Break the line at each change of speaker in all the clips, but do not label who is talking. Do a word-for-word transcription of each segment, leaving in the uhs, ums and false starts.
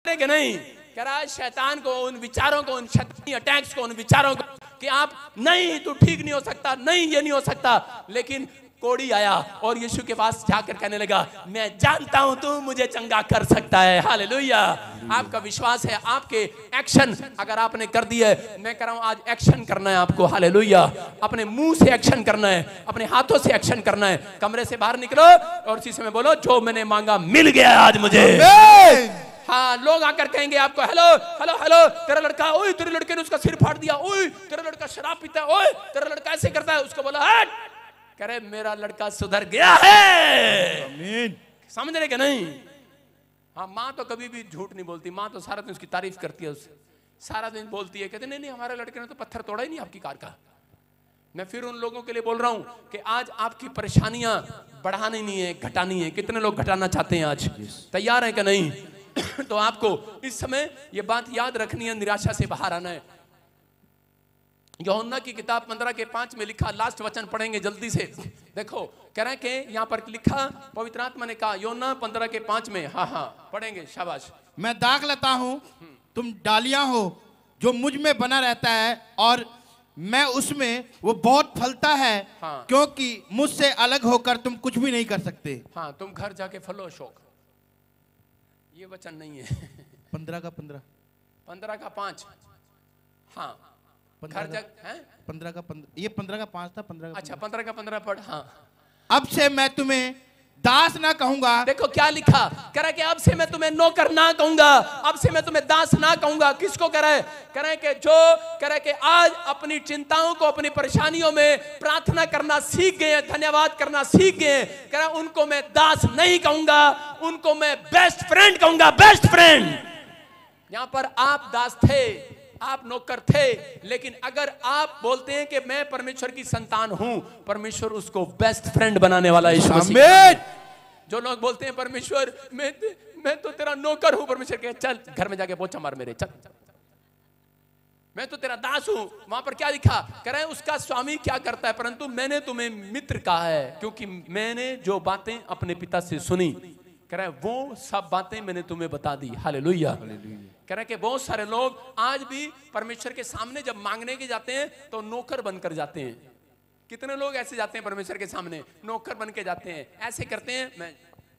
रहे कि नहीं? कह रहा है शैतान को, उन विचारों को, उन शैतानी अटैक्स को, उन विचारों को कि आप नहीं, तू ठीक नहीं हो सकता, नहीं ये नहीं हो सकता। लेकिन कोढ़ी आया और यीशु के पास जाकर कहने लगा, मैं जानता हूं तू मुझे चंगा कर सकता है। हालेलुया। आपका विश्वास है, आपके एक्शन अगर आपने कर दिए, मैं कह रहा हूं आज एक्शन करना है आपको। हालेलुया। अपने मुंह से एक्शन करना है, अपने हाथों से एक्शन करना है। कमरे से बाहर निकलो और शीशे में बोलो, जो मैंने मांगा मिल गया आज मुझे। हाँ, लोग आकर कहेंगे आपको, हेलो हेलो हेलो, तेरा लड़का, ओए तेरे लड़के ने उसका सिर फाड़ दिया, ओए तेरा लड़का शराब पीता है, ओए तेरा लड़का ऐसे करता है। उसको बोला, हट, करे मेरा लड़का सुधर गया है। आमीन। समझ रहे क्या नहीं? हाँ, माँ तो कभी भी झूठ नहीं बोलती। माँ तो सारा दिन उसकी तारीफ करती है, उससे सारा दिन बोलती है, कहते नहीं नहीं हमारे लड़के ने तो पत्थर तोड़ा ही नहीं आपकी कार का। मैं फिर उन लोगों के लिए बोल रहा हूं कि आज आपकी परेशानियां बढ़ानी नहीं है, घटानी है। कितने लोग घटाना चाहते हैं? आज तैयार है क्या नहीं? तो आपको इस समय ये बात याद रखनी है, निराशा से बाहर आना है। यूहन्ना की किताब पंद्रह के पांच में लिखा, लास्ट वचन पढ़ेंगे जल्दी से। देखो कह रहे हैं कि यहाँ पर लिखा, पवित्र आत्मा ने कहा, यूहन्ना पंद्रह के पांच में, हाँ हाँ पढ़ेंगे, शाबाश।
मैं दाख लता हूँ, तुम डालियां हो, जो मुझ में बना रहता है और मैं उसमें, वो बहुत फलता है। हाँ। क्योंकि मुझसे अलग होकर तुम कुछ भी नहीं कर सकते।
हाँ, तुम घर जाके फलो अशोक, ये वचन नहीं है।
पंद्रह का पंद्रह,
पंद्रह का पांच, हाँ घर जा,
पंद्रह का पंद्रह, ये पंद्रह का पांच था, पंद्रह।
अच्छा, पंद्रह का पंद्रह पढ़। हाँ,
अब से मैं तुम्हें दास ना कहूंगा।
देखो क्या लिखा, कह रहा है कि अब से मैं तुम्हें नौकर ना कहूंगा, अब से मैं तुम्हें दास ना कहूंगा। किसको कह रहा है? कह रहा है कि जो कह रहा है कि आज अपनी चिंताओं को, अपनी परेशानियों में प्रार्थना करना सीख गए, धन्यवाद करना सीख गए, कह रहा है उनको मैं दास नहीं कहूंगा, उनको मैं बेस्ट फ्रेंड कहूंगा। Best friend. यहां पर आप दास थे, आप नौकर थे, लेकिन अगर आप बोलते हैं कि मैं परमेश्वर की संतान हूं, परमेश्वर उसको बेस्ट फ्रेंड बनाने वाला यीशु मसीह। जो लोग बोलते हैं परमेश्वर मैं मैं तो तेरा नौकर हूं, परमेश्वर कहे चल घर में जाके पोछा मार मेरे, चल मैं तो तेरा दास हूं। वहां पर क्या लिखा? कह रहे हैं उसका स्वामी क्या करता है, परंतु मैंने तुम्हें मित्र कहा है, क्योंकि मैंने जो बातें अपने पिता से सुनी, कह रहा है वो सब बातें मैंने तुम्हें बता दी। हालेलुया। कह रहा है कि बहुत सारे लोग आज भी परमेश्वर के सामने जब मांगने के जाते हैं तो नौकर बनकर जाते हैं। कितने लोग ऐसे जाते हैं परमेश्वर के सामने, नौकर बन के जाते हैं, ऐसे करते हैं, मैं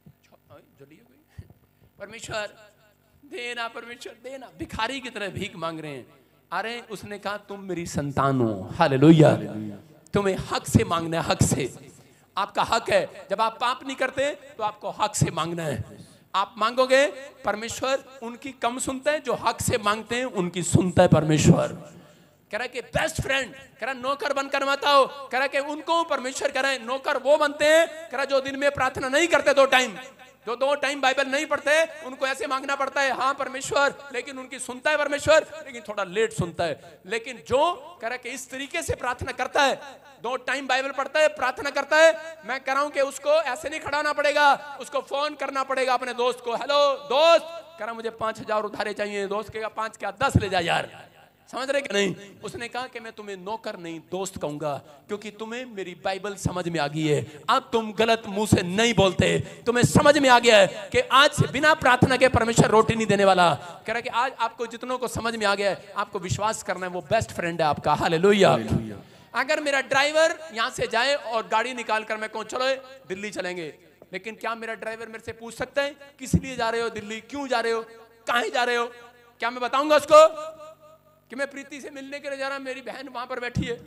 परमेश्वर देना, परमेश्वर देना, भिखारी की तरह भीख मांग रहे हैं। अरे उसने कहा तुम मेरी संतान हो। हालेलुया। तुम्हें हक से मांगना है, हक से। आपका हक है, जब आप पाप नहीं करते तो आपको हक से मांगना है। आप मांगोगे, परमेश्वर उनकी कम सुनता है, जो हक से मांगते हैं उनकी सुनता है परमेश्वर। कह रहा है कि बेस्ट फ्रेंड, कह रहा है नौकर बनकर मत आओ, कह रहा है कि उनको परमेश्वर कह रहा है नौकर वो बनते हैं, कह रहा है जो दिन में प्रार्थना नहीं करते दो टाइम, जो दो टाइम बाइबल नहीं पढ़ते, उनको ऐसे मांगना पड़ता है, हाँ परमेश्वर, लेकिन उनकी सुनता है परमेश्वर, लेकिन थोड़ा लेट सुनता है। लेकिन जो कह रहा है कि इस तरीके से प्रार्थना करता है, दो टाइम बाइबल पढ़ता है, प्रार्थना करता है, मैं कह रहा हूं कि उसको ऐसे नहीं खड़ा होना पड़ेगा, उसको फोन करना पड़ेगा अपने दोस्त को, हेलो दोस्त, कह रहा मुझे पांच हजार उधारे चाहिए। दोस्त कहेगा पांच क्या दस ले जा यार। समझ रहे कि नहीं? उसने कहा कि मैं तुम्हें नौकर नहीं दोस्त कहूंगा, क्योंकि तुम्हें मेरी बाइबल समझ में आ गई है। अब तुम गलत मुंह से नहीं बोलते, तुम्हें समझ में आ गया है कि आज से बिना प्रार्थना के परमेश्वर रोटी नहीं देने वाला। कह रहा है कि आज आपको जितनों को समझ में आ गया है, आपको विश्वास करना है वो बेस्ट फ्रेंड है आपका। हालेलुया। अगर मेरा ड्राइवर यहां से जाए और गाड़ी निकाल कर मैं कहूं चलो दिल्ली चलेंगे, लेकिन क्या मेरा ड्राइवर मेरे से पूछ सकता है किस लिए जा रहे हो दिल्ली, क्यों जा रहे हो, कहां जा रहे हो? क्या मैं बताऊंगा उसको कि मैं प्रीति से मिलने के लिए जा रहा हूं, मेरी बहन वहां पर बैठी है?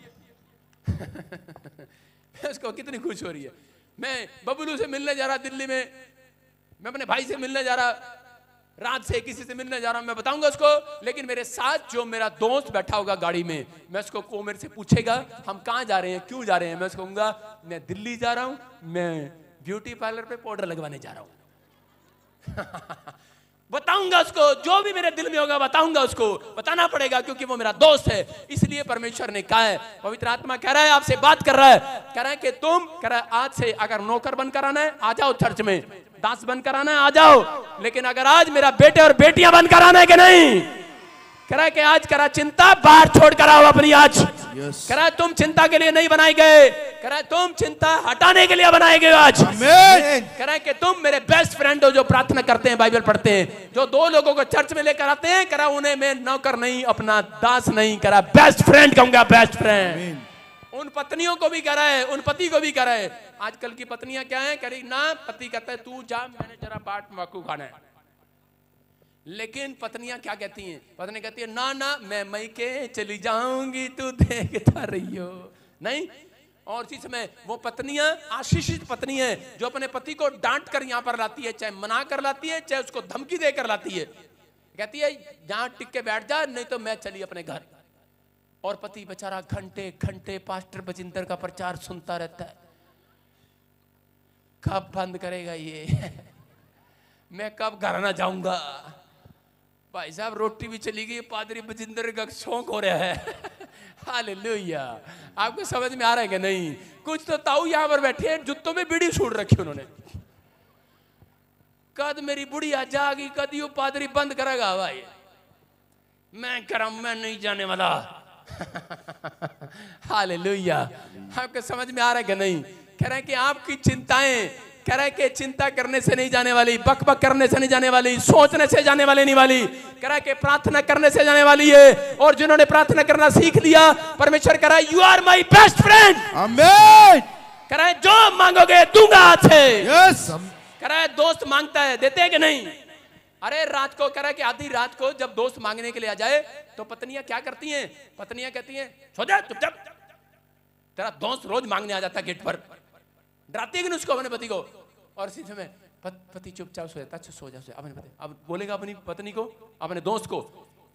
उसको कितनी खुश हो रही है, मैं बबलू से मिलने जा रहा दिल्ली में, मैं अपने भाई से मिलने जा रहा, रात से किसी से मिलने जा रहा हूं, मैं बताऊंगा उसको। लेकिन मेरे साथ जो मेरा दोस्त बैठा होगा गाड़ी में, मैं उसको को मेरे से पूछेगा हम कहां जा रहे हैं, क्यों जा रहे हैं, मैं उसको कहूंगा मैं दिल्ली जा रहा हूं, मैं ब्यूटी पार्लर पे पाउडर लगवाने जा रहा हूं। बताऊंगा उसको, जो भी मेरे दिल में होगा बताऊंगा उसको, बताना पड़ेगा क्योंकि वो मेरा दोस्त है। इसलिए परमेश्वर ने कहा है, पवित्र आत्मा कह रहा है आपसे बात कर रहा है, कह रहा है कि तुम कह रहा है आज से अगर नौकर बनकर आना है आ जाओ, चर्च में दास बनकर आना है आ जाओ, लेकिन अगर आज मेरा बेटे और बेटियां बनकर आना है कि नहीं, कह रहा है कि आज करा चिंता बाहर छोड़ कर आओ अपनी। आज
Yes.
कह रहा है तुम चिंता के लिए नहीं बनाए गए, कह रहा है तुम चिंता हटाने के लिए बनाए गए आज।
आमीन।
कह रहा है कि तुम मेरे बेस्ट फ्रेंड हो जो प्रार्थना करते हैं, बाइबल पढ़ते हैं, जो दो लोगों को चर्च में लेकर आते हैं, कह रहा उन्हें मैं नौकर नहीं, अपना दास नहीं, कह रहा बेस्ट फ्रेंड कहूंगा, बेस्ट फ्रेंड। उन पत्नियों को भी कह रहा है, उन पति को भी कह रहा है। आजकल की पत्नियां क्या है, कह रही ना, पति कहता है तू जा, मैंने जरा बाट वाकू खाना है। लेकिन पत्नियां क्या कहती हैं, पत्नी कहती है ना ना मैं मई के चली जाऊंगी, तू देखता रही हो नहीं। और इसी समय वो पत्नियां आशीषित पत्नी है जो अपने पति को डांट कर यहां पर लाती है, चाहे मना कर लाती है, चाहे उसको धमकी देकर लाती है। कहती है जहां टिक के बैठ जा, नहीं तो मैं चली अपने घर। और पति बेचारा घंटे घंटे पास्टर बजिंदर का प्रचार सुनता रहता है, कब बंद करेगा ये मैं कब घर ना जाऊंगा। भाई साहब रोटी भी चली गई, पादरी बजिंदर का शौक हो रहा है हालेलुया। आपको समझ में आ रहा है कि नहीं? कुछ तो ताऊ यहां पर बैठे हैं, जुत्तों में बीड़ी छोड़ रखी उन्होंने, कद मेरी बुढ़िया जागी, कद यू पादरी बंद करेगा। भाई मैं करम मैं नहीं जाने वाला हालेलुया। आपको समझ में आ रहा है कि नहीं? कह रहे हैं कि आपकी चिंताएं, कह रहा है कि चिंता करने से नहीं जाने वाली, बक बक करने से नहीं जाने वाली, सोचने से जाने वाली नहीं वाली, कह रहा है कि प्रार्थना करने से जाने वाली है। और जिन्होंने प्रार्थना करना सीख लिया, परमेश्वर कह रहा है you are my best friend.
आमीन।
कह रहा है जो मांगोगे दूंगा हाथ से।
यस।
कह रहा है दोस्त मांगता है, देते हैं कि नहीं? अरे रात को कह रहा है कि आधी रात को जब दोस्त मांगने के लिए आ जाए तो पत्नियां क्या करती हैं? पत्नियां कहती हैं सो जा चुपचाप, तेरा दोस्त रोज मांगने आ जाता गेट पर, डराती है कि उसको, अपने पति को। और इसी समय पत, पति चुपचाप सो जाता, अच्छा सो जा, अपने पति अब बोलेगा अपनी पत्नी को, अपने दोस्त को,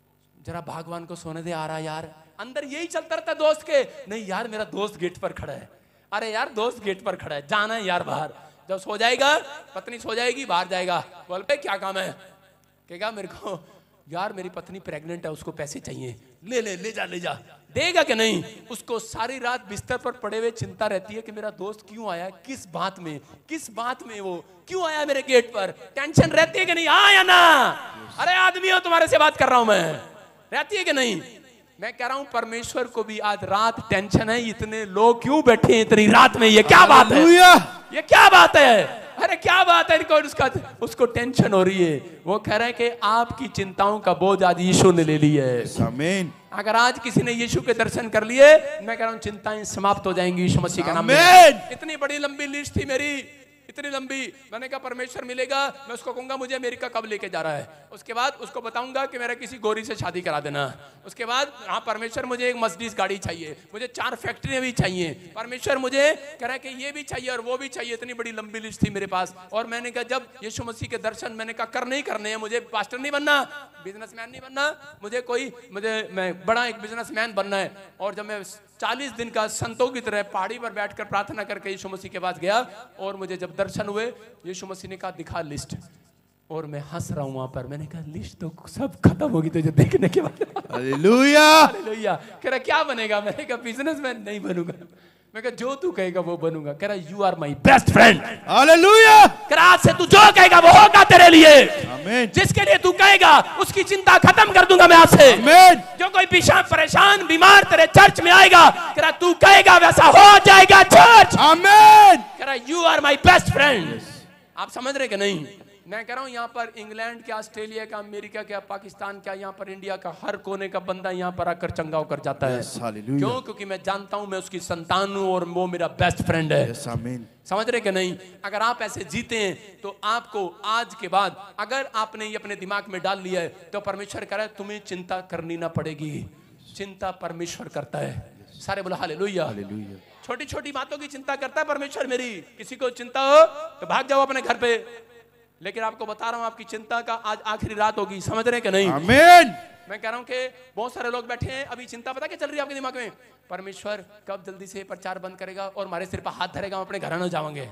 जरा भगवान को सोने दे, आ रहा यार। अंदर यही चलता रहता दोस्त के, नहीं यार मेरा दोस्त गेट पर खड़ा है, अरे यार दोस्त गेट पर खड़ा है, जाना है यार बाहर। जब सो जाएगा, पत्नी सो जाएगी, बाहर जाएगा, बोल पे क्या काम है? कहेगा मेरे को यार मेरी पत्नी प्रेग्नेंट है, उसको पैसे चाहिए, ले ले ले जा ले जा। देगा कि नहीं? उसको सारी रात बिस्तर पर पड़े हुए चिंता रहती है कि मेरा दोस्त क्यों आया, किस बात में, किस बात में वो क्यों आया मेरे गेट पर। टेंशन रहती है कि नहीं? हाँ या ना? अरे आदमी हो, तुम्हारे से बात कर रहा हूं मैं, रहती है कि नहीं? मैं कह रहा हूं परमेश्वर को भी आज रात टेंशन है, इतने लोग क्यों बैठे हैं इतनी रात में, ये क्या बात है, ये क्या बात है? अरे क्या बात है इनको, उसका उसको टेंशन हो रही है। वो कह रहा है कि आपकी चिंताओं का बोझ आज यीशु ने ले लिया है।
आमीन।
अगर आज किसी ने यीशु के दर्शन कर लिए, मैं कह रहा हूं चिंताएं समाप्त हो जाएंगी यीशु मसीह का नाम में। इतनी बड़ी लंबी लिस्ट थी मेरी, इतनी लंबी। मैंने कहा परमेश्वर मिलेगा, मैं उसको कहूंगा मुझे अमेरिका कब लेके जा रहा है, उसके बाद उसको बताऊंगा कि मेरा किसी गोरी से शादी करा देना, उसके बाद हाँ परमेश्वर मुझे एक मर्सिडीज गाड़ी चाहिए, मुझे चार फैक्ट्रियां भी चाहिए, परमेश्वर मुझे कह रहा है कि ये भी चाहिए और वो भी चाहिए। इतनी बड़ी लंबी लिस्ट थी मेरे पास। और मैंने कहा जब यीशु मसीह के दर्शन, मैंने कहा कर नहीं करने हैं, मुझे पास्टर नहीं बनना, बिजनेसमैन नहीं बनना, मुझे कोई मुझे मैं बड़ा एक बिजनेसमैन बनना है। और जब मैं चालीस दिन का संतों की तरह पहाड़ी पर बैठकर प्रार्थना करके यीशु मसीह के पास गया, और मुझे जब दर्शन हुए, यीशु मसीह ने कहा दिखा लिस्ट, और मैं हंस रहा हूं वहां पर। मैंने कहा लिस्ट तो सब खत्म होगी तुझे देखने के बाद।
हालेलुया
हालेलुया। कह रहा क्या बनेगा? मैंने कहा बिजनेसमैन नहीं बनूंगा, मैं कहा जो तू कहेगा वो बनूंगा। कह रहा you are my best friend.
हालेलुया।
कह रहा आज से तू जो कहेगा वो होगा तेरे लिए।
आमीन।
जिसके लिए तू कहेगा उसकी चिंता खत्म कर दूंगा मैं आज से।
आमीन।
जो कोई पीछा परेशान बीमार तेरे चर्च में आएगा, कह रहा तू कहेगा वैसा हो जाएगा चर्च।
आमीन।
कह रहा you are my best friend. आप समझ रहे कि नहीं? मैं कह रहा हूं यहाँ पर इंग्लैंड क्या, ऑस्ट्रेलिया का, अमेरिका क्या, पाकिस्तान क्या, यहाँ पर इंडिया का हर कोने का बंदा यहाँ पर आकर चंगा होकर जाता है।
yes,
क्यों? क्योंकि मैं जानता हूं मैं उसकी संतान हूं और वो मेरा बेस्ट फ्रेंड है।
yes, आमीन।
समझ रहे कि नहीं? अगर आप ऐसे जीते हैं तो आपको आज के बाद, अगर आपने ये अपने दिमाग में डाल लिया है, तो परमेश्वर कह रहा है तुम्हें चिंता करनी ना पड़ेगी। चिंता परमेश्वर करता है। सारे बोला हालेलुया।
हालेलुया।
छोटी छोटी बातों की चिंता करता है परमेश्वर मेरी। किसी को चिंता हो तो भाग जाओ अपने घर पे, लेकिन आपको बता रहा हूं आपकी चिंता का आज आखिरी रात होगी। समझ रहे कि नहीं?
आमीन।
मैं कह रहा हूं कि बहुत सारे लोग बैठे हैं, अभी चिंता पता क्या चल रही है आपके दिमाग में? परमेश्वर कब जल्दी से प्रचार बंद करेगा और हमारे सिर पर हाथ धरेगा, हम अपने घर न जावांगे।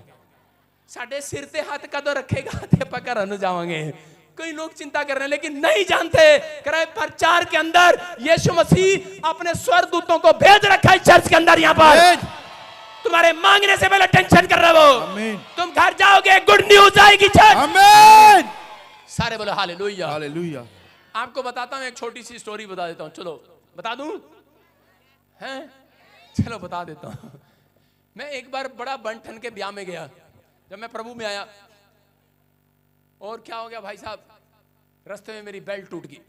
साढ़े सिर से हाथ कदों रखेगा ते पकड़ न जावांगे। कई लोग चिंता कर रहे हैं लेकिन नहीं जानते, कह रहे प्रचार के अंदर यीशु मसीह अपने स्वर्गदूतों को भेज रखा है चर्च के अंदर। यहाँ पर तुम्हारे मांगने से पहले टेंशन कर रहे हो,
आमीन।
तुम घर जाओगे गुड न्यूज आएगी चर्च।
आमीन।
सारे बोलो हालेलुया।
हालेलुया।
आपको बताता हूं एक छोटी सी स्टोरी बता देता हूं। चलो बता दूं? हैं चलो बता देता हूं। मैं एक बार बड़ा बंठन के ब्याह में गया, जब मैं प्रभु में आया, और क्या हो गया भाई साहब, रास्ते में मेरी बेल्ट टूट गई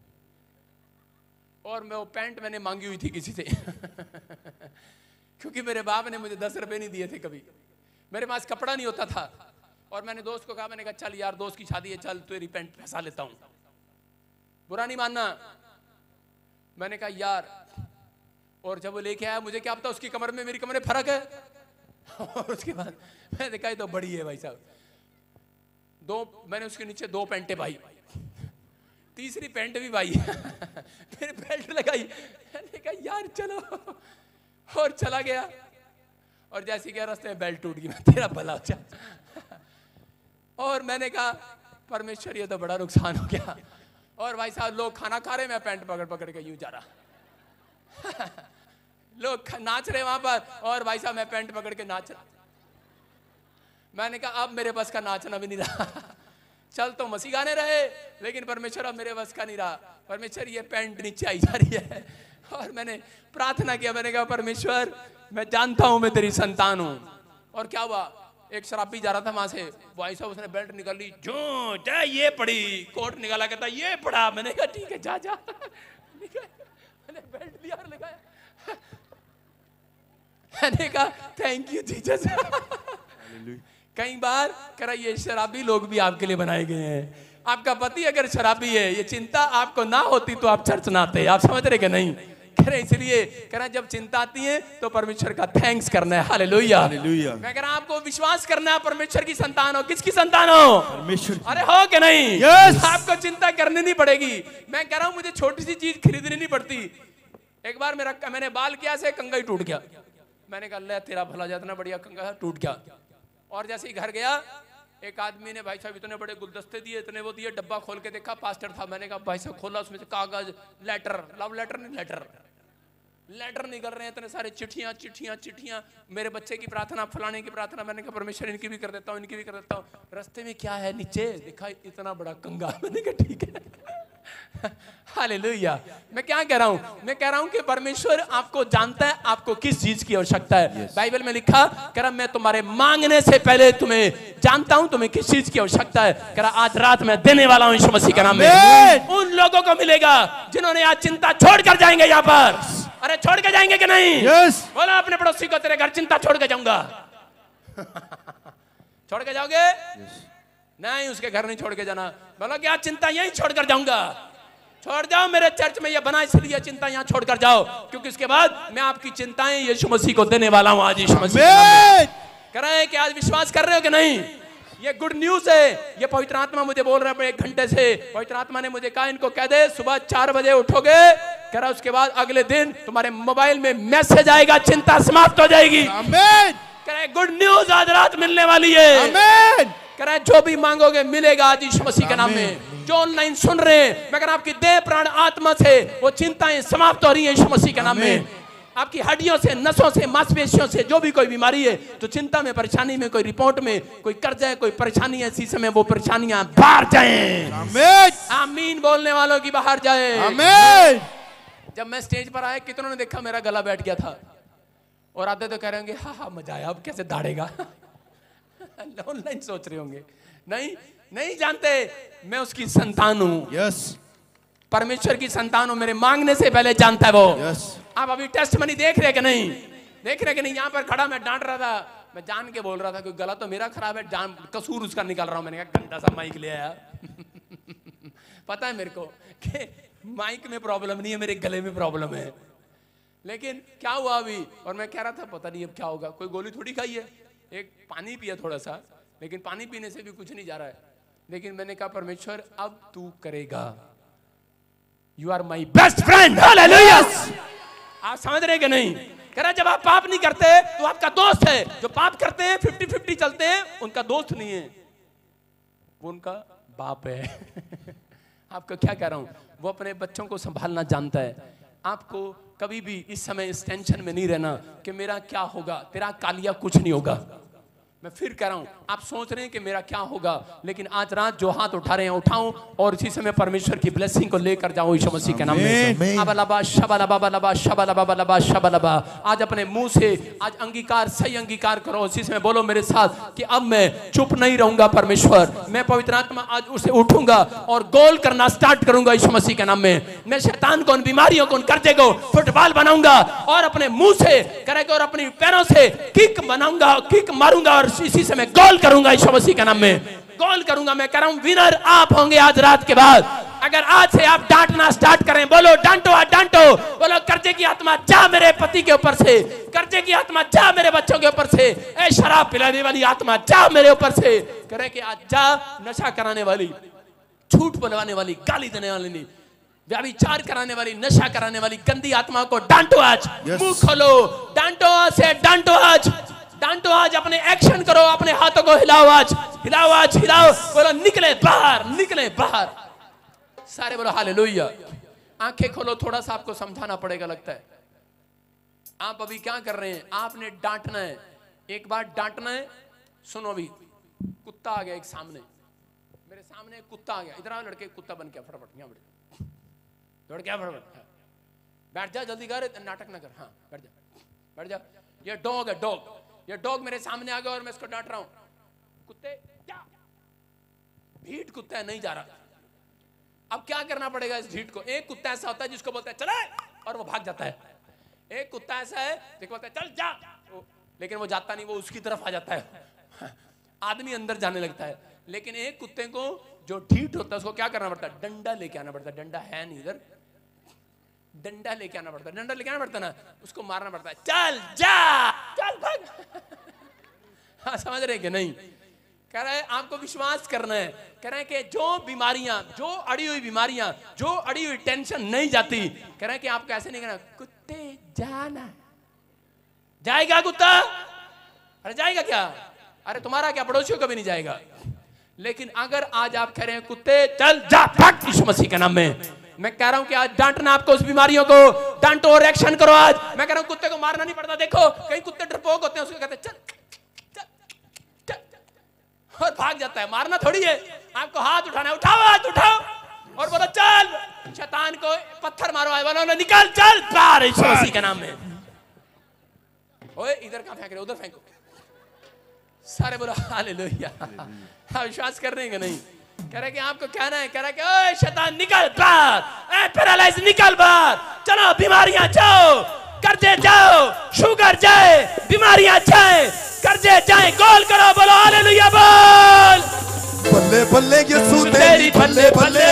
और मैं वो पैंट मैंने मांगी हुई थी किसी से क्योंकि मेरे बाप ने मुझे दस रुपए नहीं दिए थे कभी, मेरे पास कपड़ा नहीं होता था। और मैंने दोस्त को कहा, मैंने कहा चल यार दोस्त की शादी है, चल तेरी पैंट फंसा लेता हूं, बुरा नहीं मानना। मैंने कहा यार, और जब वो लेके आया, मुझे क्या पता उसकी कमर में मेरी कमर में फर्क है और उसके बाद मैंने देखा तो बड़ी है भाई साहब, दो मैंने उसके नीचे दो पैंटे भाई, तीसरी पैंट भी भाई फिर बेल्ट लगाई, मैंने कहा यार चलो, और चला गया। और जैसे क्या रास्ते में बेल्ट टूट गई, मैं तेरा भला हो जाए। और मैंने कहा परमेश्वर ये तो बड़ा नुकसान हो गया। और भाई साहब लोग खाना खा रहे, मैं पैंट पकड़ पकड़ के यूं जा रहा लोग नाच रहे वहां पर, और भाई साहब मैं पैंट पकड़ के नाच रहा। मैंने कहा अब मेरे बस का नाचना भी नहीं रहा चल तो मसीह गाने रहे, लेकिन परमेश्वर अब मेरे बस का नहीं रहा। परमेश्वर ये पैंट नीचे आई जा रही है। और मैंने प्रार्थना किया, मैंने कहा परमेश्वर मैं जानता हूं मैं तेरी संतान हूं। और क्या हुआ, एक शराबी जा रहा था वहां से, भाई साहब उसने बेल्ट निकाल ली, जो जा ये पड़ी, कोट निकाला, कहता ये पड़ा। मैंने कहा ठीक है जा जा मैंने बेल्ट लिया और लगाया मैंने कहा थैंक यू जीसस कई बार कह रहा ये शराबी लोग भी आपके लिए बनाए गए हैं। आपका पति अगर शराबी है, ये चिंता आपको ना होती तो आप चर्च ना आते। आप समझ रहे कि नहीं? कह रहे इसलिए कह रहा जब चिंता आती है तो परमेश्वर का थैंक्स करना है। हालेलुया हालेलुया। मैं कह रहा आपको विश्वास करना है परमेश्वर की संतान हो। किसकी संतान हो? परमेश्वर। अरे हो कि नहीं? yes! आपको चिंता करनी नहीं पड़ेगी। मैं कह रहा हूं मुझे छोटी सी चीज खरीदनी नहीं पड़ती। एक बार मेरा मैंने बाल किया से कंघा ही टूट गया। मैंने कहा ले तेरा भला जातना बढ़िया कंघा टूट गया। और जैसे ही घर गया, एक आदमी ने भाई साहब इतने बड़े गुलदस्ते दिए, इतने वो दिए, डब्बा खोल के देखा पास्टर था। मैंने कहा भाई साहब खोला, उसमें से कागज, लेटर, लव लेटर नहीं लेटर लेटर निकल रहे हैं, इतने सारे चिट्ठियां चिट्ठियां चिट्ठियां, मेरे बच्चे की प्रार्थना, फलाने की प्रार्थना। मैंने कहा परमेश्वर इनकी भी कर देता हूँ, इनकी भी कर देता हूँ। रास्ते में क्या है, नीचे देखा इतना बड़ा कंगा। मैंने कहा ठीक है हालेलुया। मैं क्या कह रहा हूं, मैं कह रहा हूं कि परमेश्वर आपको जानता है आपको किस चीज की आवश्यकता है। yes. बाइबल में लिखा, कह रहा मैं तुम्हारे मांगने से पहले तुम्हें जानता हूं तुम्हें किस चीज की आवश्यकता है। कह रहा आज रात मैं देने वाला हूं यीशु मसीह के नाम में। उन लोगों को मिलेगा जिन्होंने आज चिंता छोड़ कर जाएंगे यहाँ पर। अरे छोड़ के जाएंगे कि नहीं? yes. बोला अपने पड़ोसी को तेरे घर चिंता छोड़ के जाऊंगा छोड़ के जाओगे? yes. नहीं, उसके घर नहीं छोड़ के जाना। बोला क्या चिंता यहीं छोड़ कर जाऊंगा? छोड़ जाओ, मेरे चर्च में ये बना इसलिए चिंता यहाँ छोड़ कर जाओ, क्योंकि उसके बाद मैं आपकी चिंताएं यीशु मसीह को देने वाला हूँ आज यीशु मसीह। कह रहे हैं कि आज विश्वास कर रहे हो कि नहीं? ये गुड न्यूज है। ये पवित्र आत्मा मुझे बोल रहा है एक घंटे से। पवित्र आत्मा ने मुझे कहा इनको कह दे सुबह चार बजे उठोगे, कह रहा उसके बाद अगले दिन तुम्हारे मोबाइल में मैसेज आएगा, चिंता समाप्त हो जाएगी। कह रहे गुड न्यूज आज रात मिलने वाली है। कह रहे जो भी मांगोगे मिलेगा आज यीशु मसीह के नाम में। जो ऑनलाइन सुन रहे हैं, मगर आपकी देह प्राण आत्मा से वो चिंताएं समाप्त हो रही हैं यीशु मसीह के नाम में। आपकी हड्डियों से, नसों से, मांसपेशियों से जो भी कोई बीमारी है, तो चिंता में, परेशानी में, कोई रिपोर्ट में कोई कर्ज है, कोई परेशानी है, इसी समय वो परेशानियां बाहर जाएं। आमीन आमीन बोलने वालों की बाहर जाए। आमीन। जब मैं स्टेज पर आया, कितनों ने देखा मेरा गला बैठ गया था, और आधे तो कह रहे होंगे हाँ हाँ मजा आया, अब कैसे दाढ़ेगा ऑनलाइन सोच रहे होंगे। नहीं नहीं जानते मैं उसकी संतान हूं। Yes yes. परमेश्वर की संतान हूं। मेरे मांगने से पहले जानता है वो। Yes yes. आप अभी टेस्ट मनी देख रहे कि नहीं? देख रहे कि नहीं? यहाँ पर खड़ा मैं डांट रहा था, मैं जान के बोल रहा था, कोई गला तो मेरा खराब है, जान कसूर उसका निकाल रहा हूं। मैंने कहा गंदा सा माइक ले आया पता है मेरे को कि माइक में प्रॉब्लम नहीं है, मेरे गले में प्रॉब्लम है। लेकिन क्या हुआ अभी, और मैं कह रहा था पता नहीं अब क्या होगा। कोई गोली थोड़ी खाई है, एक पानी पिया थोड़ा सा, लेकिन पानी पीने से भी कुछ नहीं जा रहा है। लेकिन मैंने कहा परमेश्वर अब तू करेगा। You are my best friend. हालेलुया। आप समझ रहे कि नहीं? कह रहा जब आप पाप नहीं करते तो आपका दोस्त है। जो पाप करते हैं फिफ्टी फिफ्टी चलते हैं, उनका दोस्त नहीं है, वो उनका बाप है आपको क्या कह रहा हूं, वो अपने बच्चों को संभालना जानता है। आपको कभी भी इस समय इस टेंशन में नहीं रहना कि मेरा क्या होगा। तेरा कालिया कुछ नहीं होगा। मैं फिर कह रहा हूं, आप सोच रहे हैं कि मेरा क्या होगा, लेकिन आज रात जो हाथ उठा रहे हैं उठाऊं और इसी समय परमेश्वर की ब्लेसिंग को लेकर जाऊं यीशु मसीह के नाम में। अबलबा शबलबा बलबा शबलबा बलबा शबलबा। आज अपने मुंह से आज अंगीकार, सही अंगीकार करो, इसी समय बोलो मेरे साथ कि अब मैं चुप नहीं रहूंगा परमेश्वर, मैं पवित्र आत्मा आज उसे उठूंगा और गोल करना स्टार्ट करूंगा यीशु मसीह के नाम में। मैं शैतान को, उन बीमारियों को, उन कर्जे को फुटबॉल बनाऊंगा और अपने मुंह से करेगा और अपनी पैरों से किक बनाऊंगा, किक मारूंगा और इसी समय गोल करूंगा यीशु मसीह के नाम में। गोल करूंगा। मैं कह रहा हूं विनर आप होंगे आज रात के बाद। अगर आज से आप डांटना स्टार्ट करें, बोलो डांटो, आज डांटो, बोलो कर्जे की आत्मा जा मेरे पति के ऊपर से, कर्जे की आत्मा जा मेरे बच्चों के ऊपर से, ए शराब पिलाने वाली आत्मा जा मेरे ऊपर से, करे कि आज जा नशा कराने वाली, झूठ बोलवाने वाली, गाली देने वाली, व्यभिचार कराने वाली, नशा कराने वाली गंदी आत्मा को डांटो आज। मुंह खोलो, डांटो से, डांटो आज, डांटो आज, अपने एक्शन करो, अपने हाथों को हिलाओ आज, हिलाओ आज, हिलाओ, बोलो निकले बाहर, निकले बाहर। सारे बोलो हालेलुया। आंखें खोलो, थोड़ा सा आपको समझाना पड़ेगा लगता है। आप अभी क्या कर रहे हैं, आपने डांटना है, एक बार डांटना है। सुनो, अभी कुत्ता आ गया एक सामने, मेरे सामने एक कुत्ता आ गया, इधर आओ लड़के, कुत्ता बन गया, फटाफट यहाँ बैठ, दौड़ क्या, फटाफट बैठ जा, जल्दी कर, नाटक ना कर, हाँ बैठ जा, बैठ जा। ये डॉग है, डॉग, ये डॉग मेरे सामने आ गया और मैं इसको डांट रहा हूं। कुत्ते क्या, ढीठ कुत्ता है, नहीं जा रहा। अब क्या करना पड़ेगा इस ढीठ को। एक कुत्ता ऐसा होता है जिसको बोलता है चले और वो भाग जाता है। एक कुत्ता ऐसा है जिसको बोलता है चल जा, लेकिन वो जाता नहीं, वो उसकी तरफ आ जाता है, आदमी अंदर जाने लगता है। लेकिन एक कुत्ते को जो ढीठ होता है उसको क्या करना पड़ता है, डंडा लेके आना पड़ता है। डंडा है नहीं इधर, डंडा लेके आना पड़ता है, डंडा लेके आना पड़ता है ना, उसको मारना पड़ता है, चल जा, चल भाग। हाँ समझ रहे कि नहीं। कह रहा है आपको विश्वास करना है, कह रहा है कि जो बीमारियां, जो अड़ी हुई बीमारियां, जो अड़ी हुई टेंशन नहीं जाती, कह रहा है कि आपको ऐसे नहीं कहना कुत्ते जाना, जाएगा कुत्ता, अरे जाएगा क्या, अरे तुम्हारा क्या पड़ोसियों का भी नहीं जाएगा। लेकिन अगर आज आप कह रहे हैं कुत्ते चल जा भाग यीशु मसीह के नाम में, मैं कह रहा हूं कि आज डांटना आपको उस बीमारियों को, डांटो और एक्शन करो आज। मैं कह रहा हूं कुत्ते को मारना नहीं पड़ता। देखो कई कुत्ते डरपोक होते हैं, उसको कहते हैं चल चल चल और भाग जाता है, मारना थोड़ी है। आपको हाथ उठाना है, उठाओ हाथ उठाओ और बोलो चल, शैतान को पत्थर मारो, आए बोलो निकल चल बाहर यीशु मसीह के नाम में। ओए इधर कहां फेंक रहे, उधर फेंको। सारे बोलो हालेलुया। हाँ विश्वास कर रहे हैं कि नहीं। कह रहे कि आपको कहना है, कह रहा कि ओए शैतान निकल बाहर, ए पैरालाइज निकल बाहर, चलो बीमारियां जाओ, कर्जे जाओ, शुगर जाए, बीमारियां जाए, कर्जे जाए, गोल करो, बोलो हालेलुया बोल।
बल्ले बल्ले यीशु तेरी बल्ले बल्ले,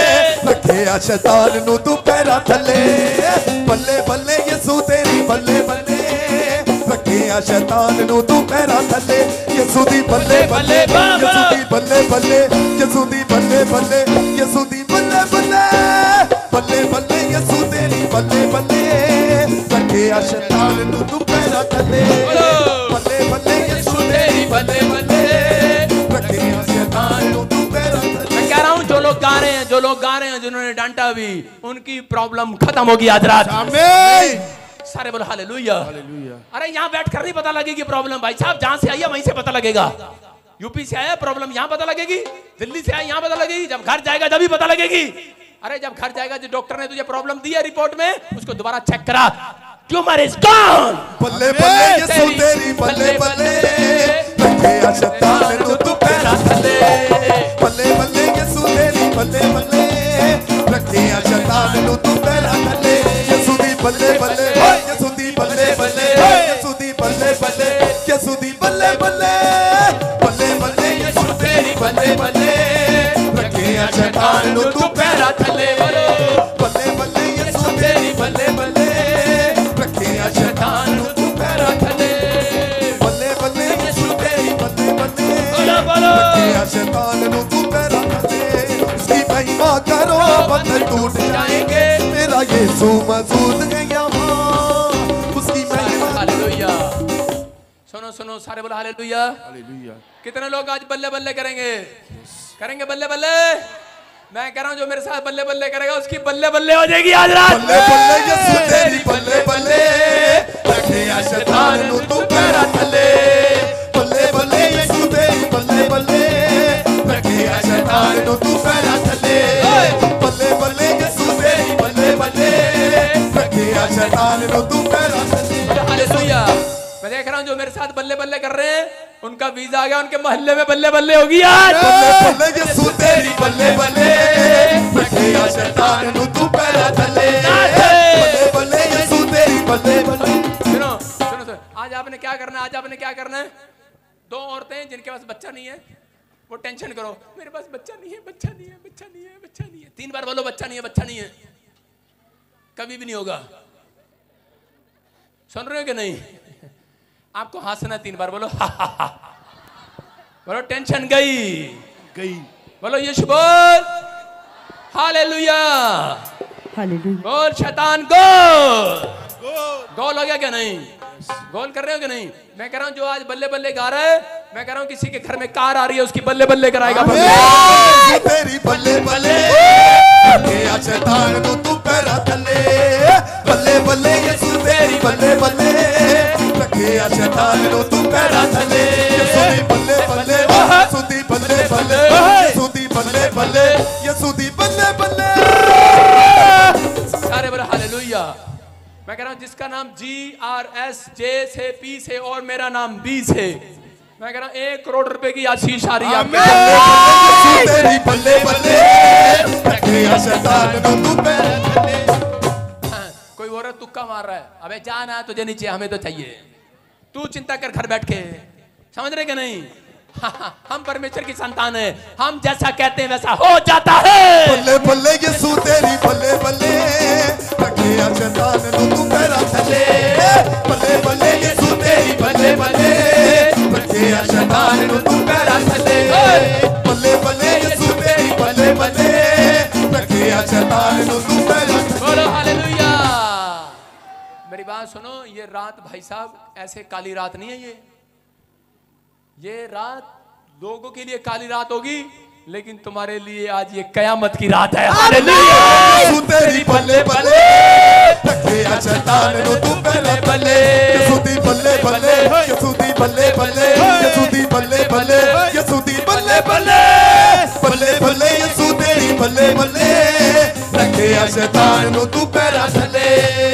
रखे शैतान नु तू पैरा थले। बल्ले बल्ले यीशु तेरी बल्ले बल्ले, रखे शैतान नु तू पैरा थले। यीशु दी बल्ले बल्ले, यीशु दी बल्ले बल्ले, यीशु दी बल्ले बल्ले, यीशु दी बल्ले बल्ले, बल्ले बल्ले यीशु तेरी बल्ले बल्ले, रखे शैतान नु तू पैरा थले। बल्ले बल्ले यीशु तेरी बल्ले बल्ले, रखे शैतान नु तू पैरा थले।
मैं कह रहा हूं जो लोग गा रहे हैं, जो लोग गा रहे हैं, जिन्होंने डांटा भी, उनकी प्रॉब्लम खत्म होगी आज रात।
आमीन।
सारे बोलो हालेलुया।
हालेलुया।
अरे यहाँ बैठकर नहीं पता लगेगी प्रॉब्लम, भाई साहब जहां से आई है वहीं से पता लगेगा। यूपी से आया प्रॉब्लम यहाँ पता लगेगी, दिल्ली से आया यहाँ पता लगेगी, जब घर जाएगा जब भी पता लगेगी। अरे जब घर जाएगा जो डॉक्टर ने तुझे प्रॉब्लम दी है रिपोर्ट में, उसको दोबारा चेक करा, ट्यूमर इज गॉन।
बल्ले बल्ले यीशु तेरी बल्ले बल्ले, रखे शैतान नु तू पैरा थले। बल्ले बल्ले यीशु तेरी बल्ले बल्ले, रखे शैतान नु तू पैरा थले। यीशु दी बल्ले बल्ले, यीशु दी बल्ले बल्ले, यीशु दी बल्ले बल्ले, यीशु दी बल्ले बल्ले, बल्ले बल्ले यीशु तेरी बल्ले बल्ले, रखे शैतान नु तू पैरा थले। बल्ले बल्ले यीशु तेरी बल्ले बल्ले, रखे शैतान नु तू पैरा थले। बल्ले बल्ले यीशु तेरी बल्ले बल्ले, रखे शैतान नु तू पैरा थले। उसकी महिमा करो बंधन टूट जाएंगे, मेरा यीशु मौजूद है यहाँ, उसकी महिमा।
हालेलुया। सुनो सुनो सारे बोलो हालेलुया।
हालेलुया।
कितने लोग आज बल्ले बल्ले करेंगे, करेंगे बल्ले बल्ले। मैं कह रहा हूं जो मेरे साथ बल्ले बल्ले करेगा उसकी बल्ले बल्ले हो जाएगी आज रात।
बल्ले बल्ले यीशु तेरी बल्ले बल्ले, रखे शैतान नु तू पैरा थले। बल्ले बल्ले
उनका वीजा आ गया, उनके मोहल्ले में बल्ले बल्ले होगी आज।
बल्ले बल्ले यीशु तेरी बल्ले बल्ले, रखिया शैतान नु तू पैरा थले। बल्ले बल्ले यीशु तेरी बल्ले बल्ले।
सुनो सुनो सुनो, आज आपने क्या करना है? आज आपने क्या करना है? दो औरतें जिनके पास बच्चा नहीं है, वो टेंशन करो, मेरे पास बच्चा नहीं है, बच्चा नहीं है, बच्चा नहीं है, बच्चा नहीं है। तीन बार बोलो बच्चा नहीं है, बच्चा नहीं है। कभी भी नहीं होगा। सुन रहे हो कि नहीं? आपको हंसना, तीन बार बोलो हा हा हा। बोलो टेंशन गई
गई।
बोलो यीशु बोल हालेलुया।
हालेलुया।
बोल शैतान गोल। गोल हो गया क्या? नहीं गोल कर रहे हो कि नहीं? मैं कह रहा हूं जो आज बल्ले बल्ले गा रहा है, मैं कह रहा हूं किसी के घर में कार आ रही है, उसकी बल्ले बल्ले कराएगा।
तेरी बल्ले बल्ले, रखिया शैतान नु तू पैरा थले। बल्ले बल्ले यीशु तेरी बल्ले बल्ले, रखिया शैतान नु तू पैरा थले। यीशु दी बल्ले बल्ले, यीशु दी बल्ले बल्ले, यीशु दी बल्ले बल्ले, यीशु दी बल्ले बल्ले।
सारे बोलो हालेलुया। मैं कह रहा हूं जिसका नाम जी आर एस जे से पी से और मेरा नाम बी से, मैं कह रहा हूं एक करोड़ रुपए की आशीष आ रही है आपके।
यीशु तेरी बल्ले बल्ले, रखिया शैतान नु तू पैरा थले।
कोई औरत तुक्का मार रहा है, अबे जाना तुझे नहीं चाहिए, हमें तो चाहिए। तू चिंता कर घर बैठ के, समझ रहे कि नहीं? हाँ, हम परमेश्वर की संतान है, हम जैसा कहते हैं वैसा हो जाता है।
बल्ले बल्ले यीशु तेरी बल्ले बल्ले, रखिया शैतान नु तू पैरा थले। बल्ले बल्ले यीशु तेरी बल्ले बल्ले, रखिया शैतान नु तू पैरा थले। बल्ले बल्ले यीशु तेरी बल्ले बल्ले, रखिया शैतान नु तू पैरा थले।
बोलो हालेलुया। मेरी बात सुनो, ये रात भाई साहब ऐसे काली रात नहीं है। ये ये रात लोगों के लिए काली रात होगी, लेकिन तुम्हारे लिए आज ये कयामत की रात है। हालेलुया।
यीशु तेरी बल्ले बल्ले, रखिया शैतान नु तू पैरा थले। यीशु दी बल्ले बल्ले, यीशु दी बल्ले बल्ले, यीशु दी बल्ले बल्ले, यीशु दी बल्ले बल्ले। बल्ले बल्ले यीशु तेरी बल्ले बल्ले, रखिया शैतान नु तू पैरा थले।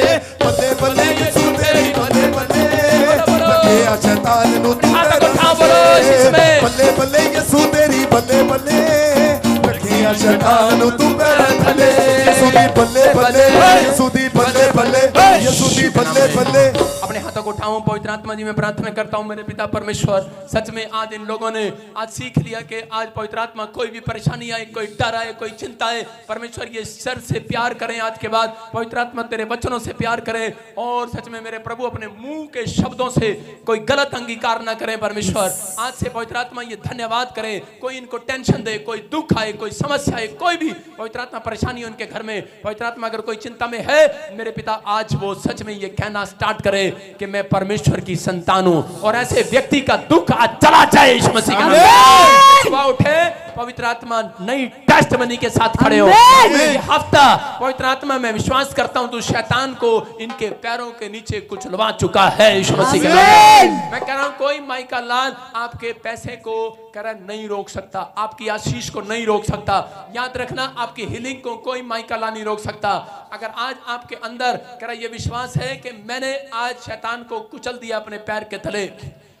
बल्ले बल्ले यीशु तेरी बल्ले बल्ले, रखिया शैतान नु तू पैरा थले। बल्ले बल्ले यीशु तेरी बल्ले बल्ले, रखिया शैतान नु तू पैरा थले। यीशु दी बल्ले बल्ले, यीशु दी बल्ले बल्ले, यीशु दी बल्ले बल्ले।
अपने हाथों को उठाऊं, पवित्र आत्मा जी मैं प्रार्थना करता हूं मेरे पिता परमेश्वर, सच में आज इन लोगों ने आज सीख लिया कि आज पवित्र आत्मा कोई भी परेशानी आए, कोई डर आए, कोई चिंता आए, परमेश्वर ये सर से प्यार करें। आज के बाद पवित्र आत्मा तेरे वचनों से प्यार करें, और सच में मेरे प्रभु अपने मुंह के शब्दों से कोई गलत अंगीकार ना करें। परमेश्वर आज से पवित्र आत्मा ये धन्यवाद करे, कोई इनको टेंशन दे, कोई दुख आए, कोई समस्या आए, कोई भी पवित्र आत्मा परेशानी उनके घर में, पवित्र आत्मा अगर कोई चिंता में है, मेरे पिता आज वो सच में ये कहना स्टार्ट करे कि मैं परमेश्वर की संतान हूं, और ऐसे व्यक्ति का दुख आज चला जाए यीशु मसीह के नाम में। सुबह उठे पवित्र आत्मा नई टेस्ट मनी के साथ खड़े हो। ये हफ्ता पवित्र आत्मा में विश्वास करता हूं तू शैतान को इनके पैरों के नीचे कुचलवा चुका है यीशु मसीह के नाम में। मैं कह रहा हूं कोई माइका लाल आपके पैसे को कह रहा नहीं रोक सकता, आपकी आशीष को नहीं रोक सकता। याद रखना आपकी हीलिंग को कोई माइका लाल नहीं रोक सकता। अगर आज आपके अंदर कह रहा ये विश्वास है कि मैंने आज शैतान को कुचल दिया अपने पैर के तले,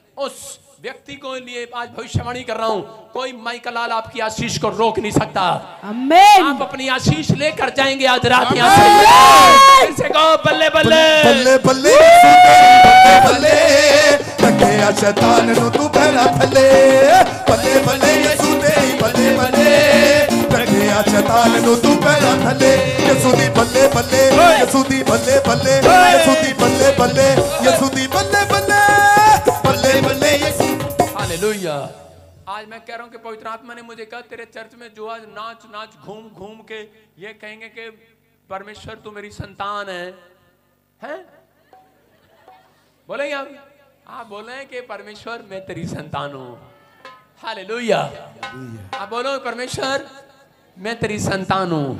उस व्यक्ति को लिए आज भविष्यवाणी कर रहा हूं, कोई माइका लाल आपकी आशीष को रोक नहीं सकता।
आमीन।
आप अपनी आशीष लेकर जाएंगे आज रात यहाँ से। फिर से कहो बल्ले बल्ले
बल्ले बल्ले यीशु तेरी बल्ले बल्ले, रखिया शैतान नु तू पैरा थले। बल्ले बल्ले यीशु तेरी बल्ले बल्ले, रखिया शैतान नु तू पैरा थले। यीशु दी बल्ले बल्ले, यीशु दी बल्ले बल्ले, यीशु दी बल्ले बल्ले, यीशु दी बल्ले बल्ले, बल्ले बल्ले यीशु।
हालेलुया। आज मैं कह रहा हूं कि पवित्र आत्मा ने मुझे कहा तेरे चर्च में जो आज नाच नाच घूम घूम के ये कहेंगे कि परमेश्वर तू मेरी संतान है, हैं? बोलेंगे आप? आप बोले कि परमेश्वर मैं तेरी संतान हूं। हालेलुया। आप बोलो परमेश्वर मैं तेरी संतान हूं,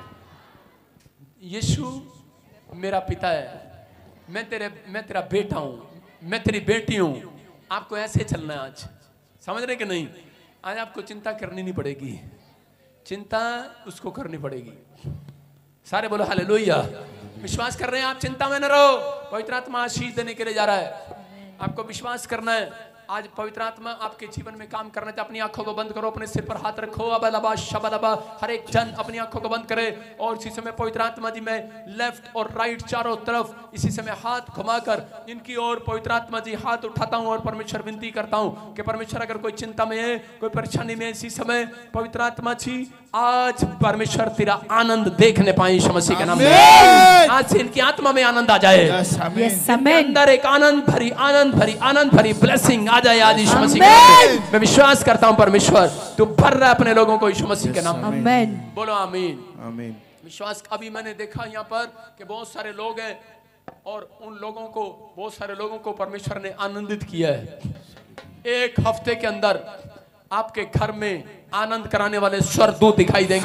यीशु मेरा पिता है, मैं तेरे मैं तेरा बेटा हूं, मैं तेरी बेटी हूं। आपको ऐसे चलना है आज, समझ रहे कि नहीं? आज आपको चिंता करनी नहीं पड़ेगी, चिंता उसको करनी पड़ेगी। सारे बोलो हालेलुया। विश्वास कर रहे हैं आप? चिंता में न रहो, पवित्र आत्मा आशीष देने के लिए जा रहा है। आपको विश्वास करना है, आज पवित्र आत्मा आपके जीवन में काम करना चाहे। अपनी आंखों को बंद करो, अपने सिर पर हाथ रखो। अब अलाबा शबलबा, हर एक जन अपनी आंखों को बंद करे और इसी समय पवित्र आत्मा जी मैं लेफ्ट और राइट चारों तरफ इसी समय हाथ घुमाकर इनकी ओर पवित्र आत्मा जी हाथ उठाता हूं और परमेश्वर विनती करता हूं कि परमेश्वर अगर कोई चिंता में है, कोई परेशानी में, इसी समय पवित्र आत्मा जी आज परमेश्वर तेरा आनंद देखने पाए यीशु मसीह के नाम में। आज से इनकी आत्मा में आनंद आ जाए, इनके अंदर एक आनंद भरी आनंद भरी आनंद भरी ब्लेसिंग आ जाए आज यीशु मसीह के नाम में। मैं विश्वास करता हूं परमेश्वर तू भर रहा है अपने लोगों को यीशु मसीह के नाम में। बोलो आमीन
आमीन।
विश्वास। अभी मैंने देखा यहाँ पर कि बहुत सारे लोग हैं और उन लोगों को बहुत सारे लोगों को परमेश्वर ने आनंदित किया है। एक हफ्ते के अंदर आपके घर में आनंद कराने वाले स्वर्गदूत दिखाई देंगे।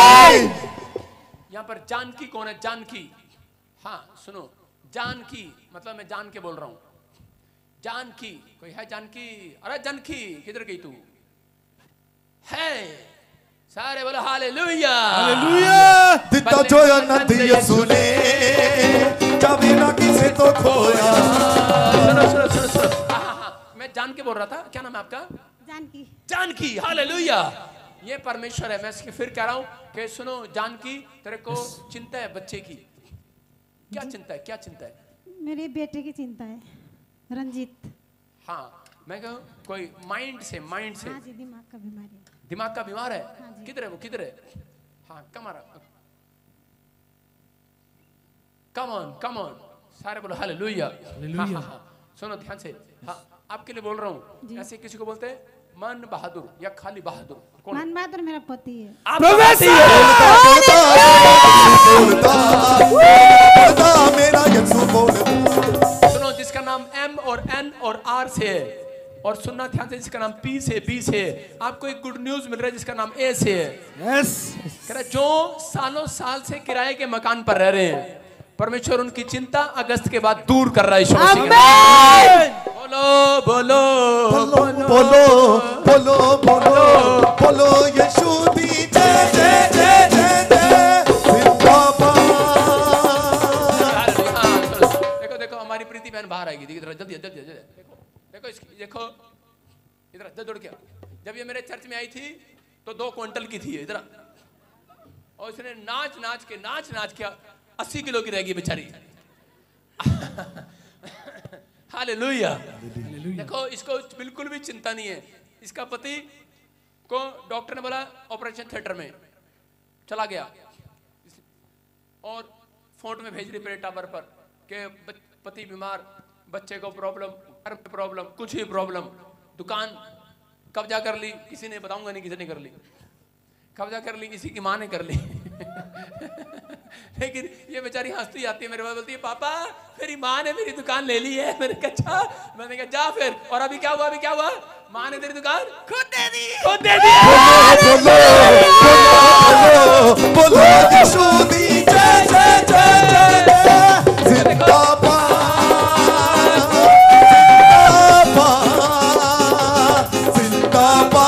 यहाँ पर जानकी कौन है? जानकी, हाँ सुनो, जानकी मतलब मैं जान के बोल रहा हूं। जानकी कोई है? जानकी, अरे जानकी किधर गई तू? है सारे बोलो हालेलुया
हालेलुया। दिता जो आनंद यीशु ने चाबी ना किसे तो खोया।
सुनो सुनो सुनो सुनो, हाँ हाँ हाँ मैं जान के बोल रहा था। क्या नाम है आपका?
जानकी।
जानकी, हालेलुया। ये परमेश्वर है। मैं इसके फिर कह रहा हूं कि सुनो जानकी, तेरे को चिंता है बच्चे की। क्या चिंता है? क्या चिंता है?
मेरे बेटे की चिंता है, रंजीत।
हाँ मैं कहूँ कोई माइंड से माइंड से
हाँ जी, दिमाग का बीमारी है।
दिमाग का बीमार है?
हाँ
किधर है वो? किधर है? हाँ कम आ रहा, कम ऑन कम ऑन, सारे बोलो हालेलुया। हाँ हाँ हाँ सुनो ध्यान से, हाँ आपके लिए बोल रहा हूँ। ऐसे किसी को बोलते हैं मन बहादुर या खाली बहादुर? कौन?
मन बहादुर मेरा पति है।
आप पति है।
मेरा यीशु बोलता।
सुनो जिसका नाम एम और एन और आर से है, और सुनना ध्यान से, जिसका नाम पी से बी से है। आपको एक गुड न्यूज मिल रहा है जिसका नाम ए से है।
यस।
कह रहा जो सालों साल से किराए के मकान पर रह रहे हैं, परमेश्वर उनकी चिंता अगस्त के बाद दूर कर रहा है यीशु मसीह के नाम। बोलो बोलो
बोलो बोलो बोलो बोलो बोलो यीशु दी जय जय जय जय जय जिंदाबाद।
देखो देखो हमारी प्रीति बहन बाहर आएगी। देखो जल्दी जल्दी जल्दी देखो देखो इसकी देखो इधर जल्दी दौड़ के। जब ये मेरे चर्च में आई थी तो दो क्विंटल की थी इधर, और इसने नाच नाच के नाच नाच के अस्सी किलो की रहेगी बेचारी। हालेलुया। देखो इसको बिल्कुल भी चिंता नहीं है। इसका पति को डॉक्टर ने बोला ऑपरेशन थिएटर में, चला गया और फोन में भेज रही पड़े टावर पर कि पति बीमार, बच्चे को प्रॉब्लम, घर में प्रॉब्लम, कुछ ही प्रॉब्लम, दुकान कब्जा कर ली, किसी ने बताऊंगा नहीं किसी ने कर ली, कब्जा कर ली किसी की माँ ने कर ली। लेकिन ये बेचारी हंसती आती है मेरे पास, बोलती है पापा मेरी माँ ने मेरी दुकान ले ली है। मैंने कहा अच्छा, मैंने कहा जा फिर। और अभी क्या हुआ? अभी क्या हुआ? माँ ने तेरी दुकान खुद दे दी, खुद दे दी।
बोलो बोलो यीशु दी जय जय जय जय जिंदाबाद जिंदाबाद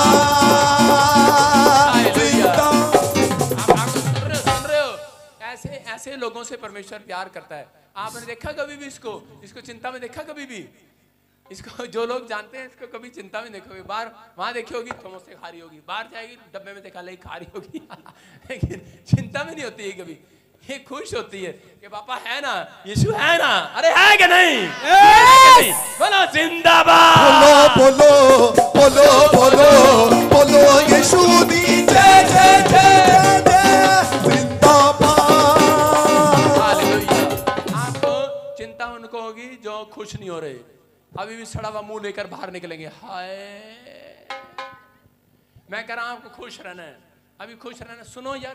जिंदाबाद।
सुन रहे हो? ऐसे ऐसे लोगों से परमेश्वर प्यार करता है। आपने देखा कभी भी इसको इसको चिंता में देखा? कभी भी इसको जो लोग जानते हैं इसको कभी चिंता में देखोगे, बाहर वहां देखी होगी समोसे खा रही होगी, बाहर जाएगी डब्बे में देखा ले खा रही होगी। लेकिन चिंता में नहीं होती है कभी। ये खुश होती है कि पापा है ना, यीशु है ना। अरे है कि नहीं? बोलो जिंदाबाद।
बोलो बोलो बोलो बोलो बोलो यीशु दी जय जय जय जय जिंदाबाद।
हालेलुया। आपको चिंता उनको होगी जो खुश नहीं हो रहे, अभी भी सड़ा हुआ मुंह लेकर बाहर निकलेंगे। हाय मैं कह रहा हूं आपको खुश रहना है, अभी खुश रहना। सुनो यार,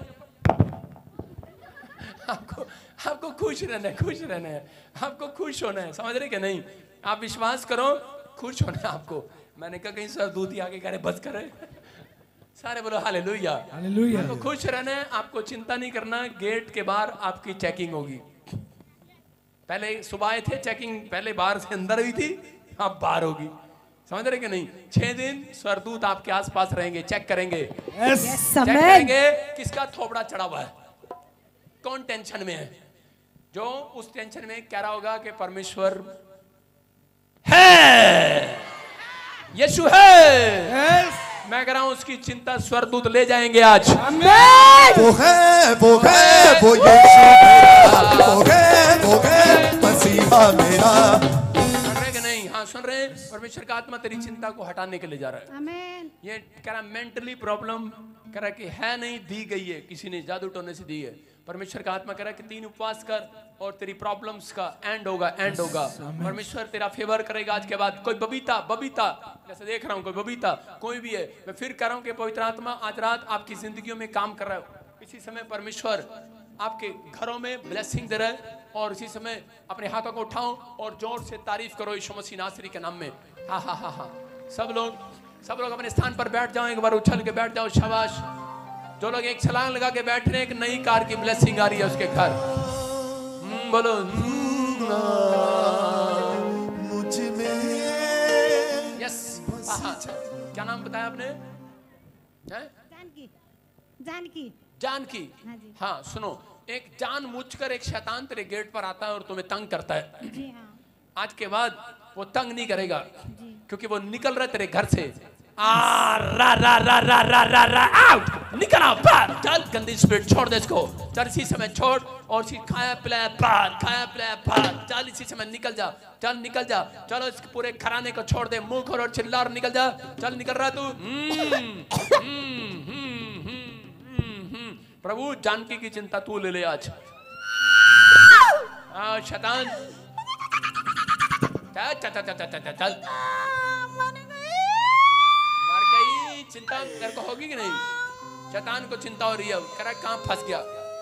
आपको आपको खुश रहना है, खुश रहना है, आपको खुश होना है, समझ रहे कि नहीं? आप विश्वास करो, खुश होना है आपको। मैंने कहा कहीं सर दूध ही आगे करे बस करे। सारे बोलो हालेलुया हालेलुया। आपको खुश रहना है, आपको चिंता नहीं करना। गेट के बाहर आपकी चेकिंग होगी। पहले सुबह आए थे चेकिंग, पहले बाहर से अंदर हुई थी, अब बाहर होगी। समझ रहे कि नहीं? छह दिन स्वर्गदूत आपके आसपास रहेंगे, चेक करेंगे।
yes,
चेक करेंगे किसका थोबड़ा चढ़ा हुआ है, कौन टेंशन में है। जो उस टेंशन में कह रहा होगा कि परमेश्वर है, यीशु है। मैं कह रहा हूं उसकी चिंता स्वर्गदूत ले जाएंगे आज।
वो है वो है वो यीशु मेरा, वो है वो है मसीहा मेरा।
सुन रहे कि नहीं? हाँ सुन रहे हैं। परमेश्वर का आत्मा तेरी चिंता को हटाने के लिए जा रहा है।
आमीन।
ये कह रहा मेंटली प्रॉब्लम कह रहा कि है नहीं, दी गई है, किसी ने जादू टोने से दी है। परमेश्वर का आत्मा कह रहा है कि तीन उपवास कर और तेरी प्रॉब्लम्स का एंड होगा, एंड होगा। परमेश्वर तेरा फेवर करेगा आज के बाद। कोई बबीता बबीता जैसे देख रहा हूँ, कोई बबीता कोई भी है, मैं फिर कह रहा हूँ कि पवित्र आत्मा आज रात आपकी जिंदगियों में काम कर रहा है। इसी समय परमेश्वर आपके घरों में ब्लेसिंग दे रहा है। और इसी समय अपने हाथों को उठाओ और जोर से तारीफ करो यीशु मसीह नासरी के नाम में। हाँ हाँ हाँ हाँ सब लोग सब लोग अपने स्थान पर बैठ जाओ, एक बार उछल के बैठ जाओ। शाबाश। जो लोग एक छलांग लगा के बैठ रहे हैं, एक नई कार की ब्लेसिंग आ रही है उसके घर। हम्म, बोलो
मुझ में
यस। क्या नाम बताया आपने? है?
जानकी जानकी
जानकी।
हाँ जी।
हाँ सुनो, एक जान मुझ कर एक शैतान तेरे गेट पर आता है और तुम्हें तंग करता है।
जी हाँ
आज के बाद वो तंग नहीं करेगा
जी।
क्योंकि वो निकल रहा है तेरे घर से। आ रा रा रा रा रा रा रा आउट, निकल आओ बाहर। चल गंदी स्पिरिट छोड़ दे इसको। चल इसी समय छोड़ और इसी खाया पिलाया बाहर, खाया पिलाया बाहर। चल इसी समय निकल जा, चल निकल जा। चलो इसके पूरे घराने को छोड़ दे, मुंह खोल और चिल्ला और निकल जा। चल निकल रहा तू। हम्म, हम्म, हम्म, हम्म, हम्म। प्रभु जानकी की चिंता तू ले ले आज। आ, शैतान चल चल चल चल चल चल मर गई। चिंता तेरे को होगी कि नहीं? शैतान को चिंता हो रही है, कह रहा कहाँ फंस गया।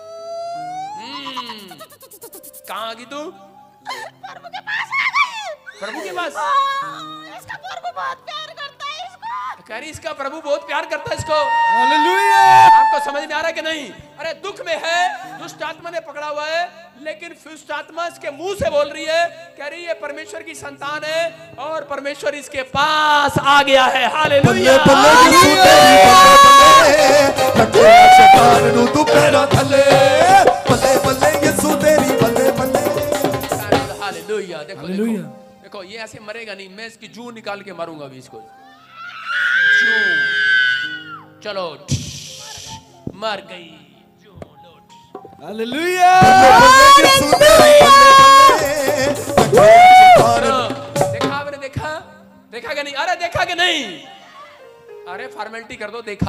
हम्म, कहाँ आ गई तू?
प्रभु के पास आ गई।
प्रभु के पास?
इसका प्रभु बहुत प्यार करता है इसको।
कह रही इसका प्रभु बहुत प्यार करता है इसको।
हालेलुया।
आपको समझ में आ रहा है कि नहीं? अरे दुख में है, दुष्ट आत्मा ने पकड़ा हुआ है, लेकिन दुष्ट आत्मा इसके मुंह से बोल रही है, कह रही है परमेश्वर की संतान है और परमेश्वर इसके पास आ गया है। हालेलुया।
बल्ले बल्ले यीशु तेरी बल्ले बल्ले, रखे शैतान नू तू पैरा थले। बल्ले बल्ले यीशु तेरी बल्ले बल्ले।
हालेलुया। देखो देखो देखो ये ऐसे मरेगा नहीं, मैं इसकी जू निकाल के मारूंगा अभी इसको। जू चलो मर गई।
हालेलुया।
यीशु तेरी बल्ले बल्ले,
देखा आपने? देखा देखा कि नहीं? अरे देखा कि नहीं? अरे फॉर्मेलिटी कर दो। देखा?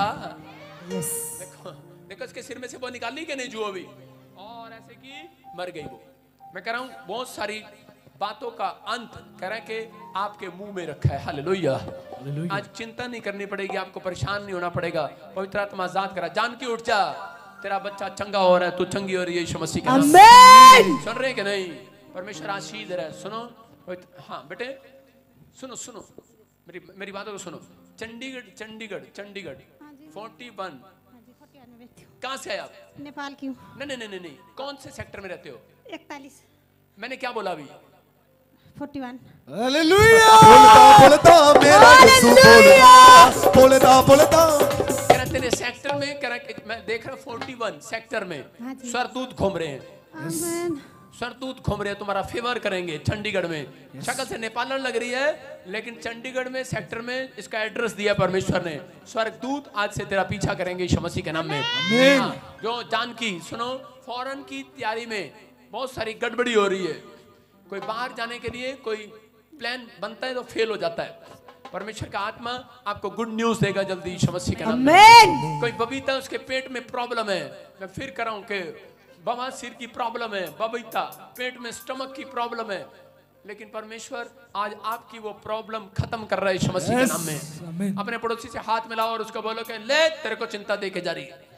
देखो देखो इसके सिर में से वो निकाली कि नहीं जू अभी, और ऐसे की मर गई वो। मैं कह रहा हूं बहुत सारी बातों का अंत कह रहा है कि आपके मुंह में रखा है। हालेलुया। आज चिंता नहीं करनी पड़ेगी, आपको परेशान नहीं होना पड़ेगा। पवित्र आत्मा आजाद करा। जानकी उठ जा, तेरा बच्चा चंगा हो रहा है, तू चंगी हो रही है यीशु मसीह के नाम में।
आमीन।
सुन रहे कि नहीं? परमेश्वर आशीष दे रहा है। सुनो हाँ बेटे, सुनो सुनो मेरी मेरी बातों को सुनो। चंडीगढ़ चंडीगढ़ चंडीगढ़ फोर्टी वन कहाँ से आए आप?
नेपाल की हूँ।
नहीं नहीं नहीं नहीं, कौन से सेक्टर में रहते हो?
इकतालीस
मैंने क्या बोला अभी?
Forty one.
हालेलुया।
बोलता बोलता मेरा यीशु बोलता बोलता बोलता।
कह रहा तेरे सेक्टर में, कह रहा मैं देख रहा फोर्टी वन सेक्टर में
हाँ जी।
सरदूत घूम रहे हैं।
आमीन।
सरदूत घूम रहे हैं, तुम्हारा फेवर करेंगे चंडीगढ़ में। शक्ल से नेपालन लग रही है, लेकिन चंडीगढ़ में सेक्टर में इसका एड्रेस दिया परमेश्वर ने। स्वर्गदूत आज से तेरा पीछा करेंगे यीशु मसीह के नाम में। हाँ, जो जानकी सुनो, फॉरेन की तैयारी में बहुत सारी गड़बड़ी हो रही है। कोई बाहर जाने के लिए कोई प्लान बनता है तो फेल हो जाता है। परमेश्वर का आत्मा आपको गुड न्यूज देगा जल्दी यीशु मसीह के नाम में।
आमीन।
कोई बबीता उसके पेट में प्रॉब्लम है, मैं फिर कर रहा हूं कि बवासीर की प्रॉब्लम है, बबीता पेट में स्टमक की प्रॉब्लम है, लेकिन परमेश्वर आज आपकी वो प्रॉब्लम खत्म कर रहा है यीशु मसीह के नाम में। अपने पड़ोसी से हाथ मिलाओ और उसको बोलो कि ले तेरे को चिंता दे के जा रही है।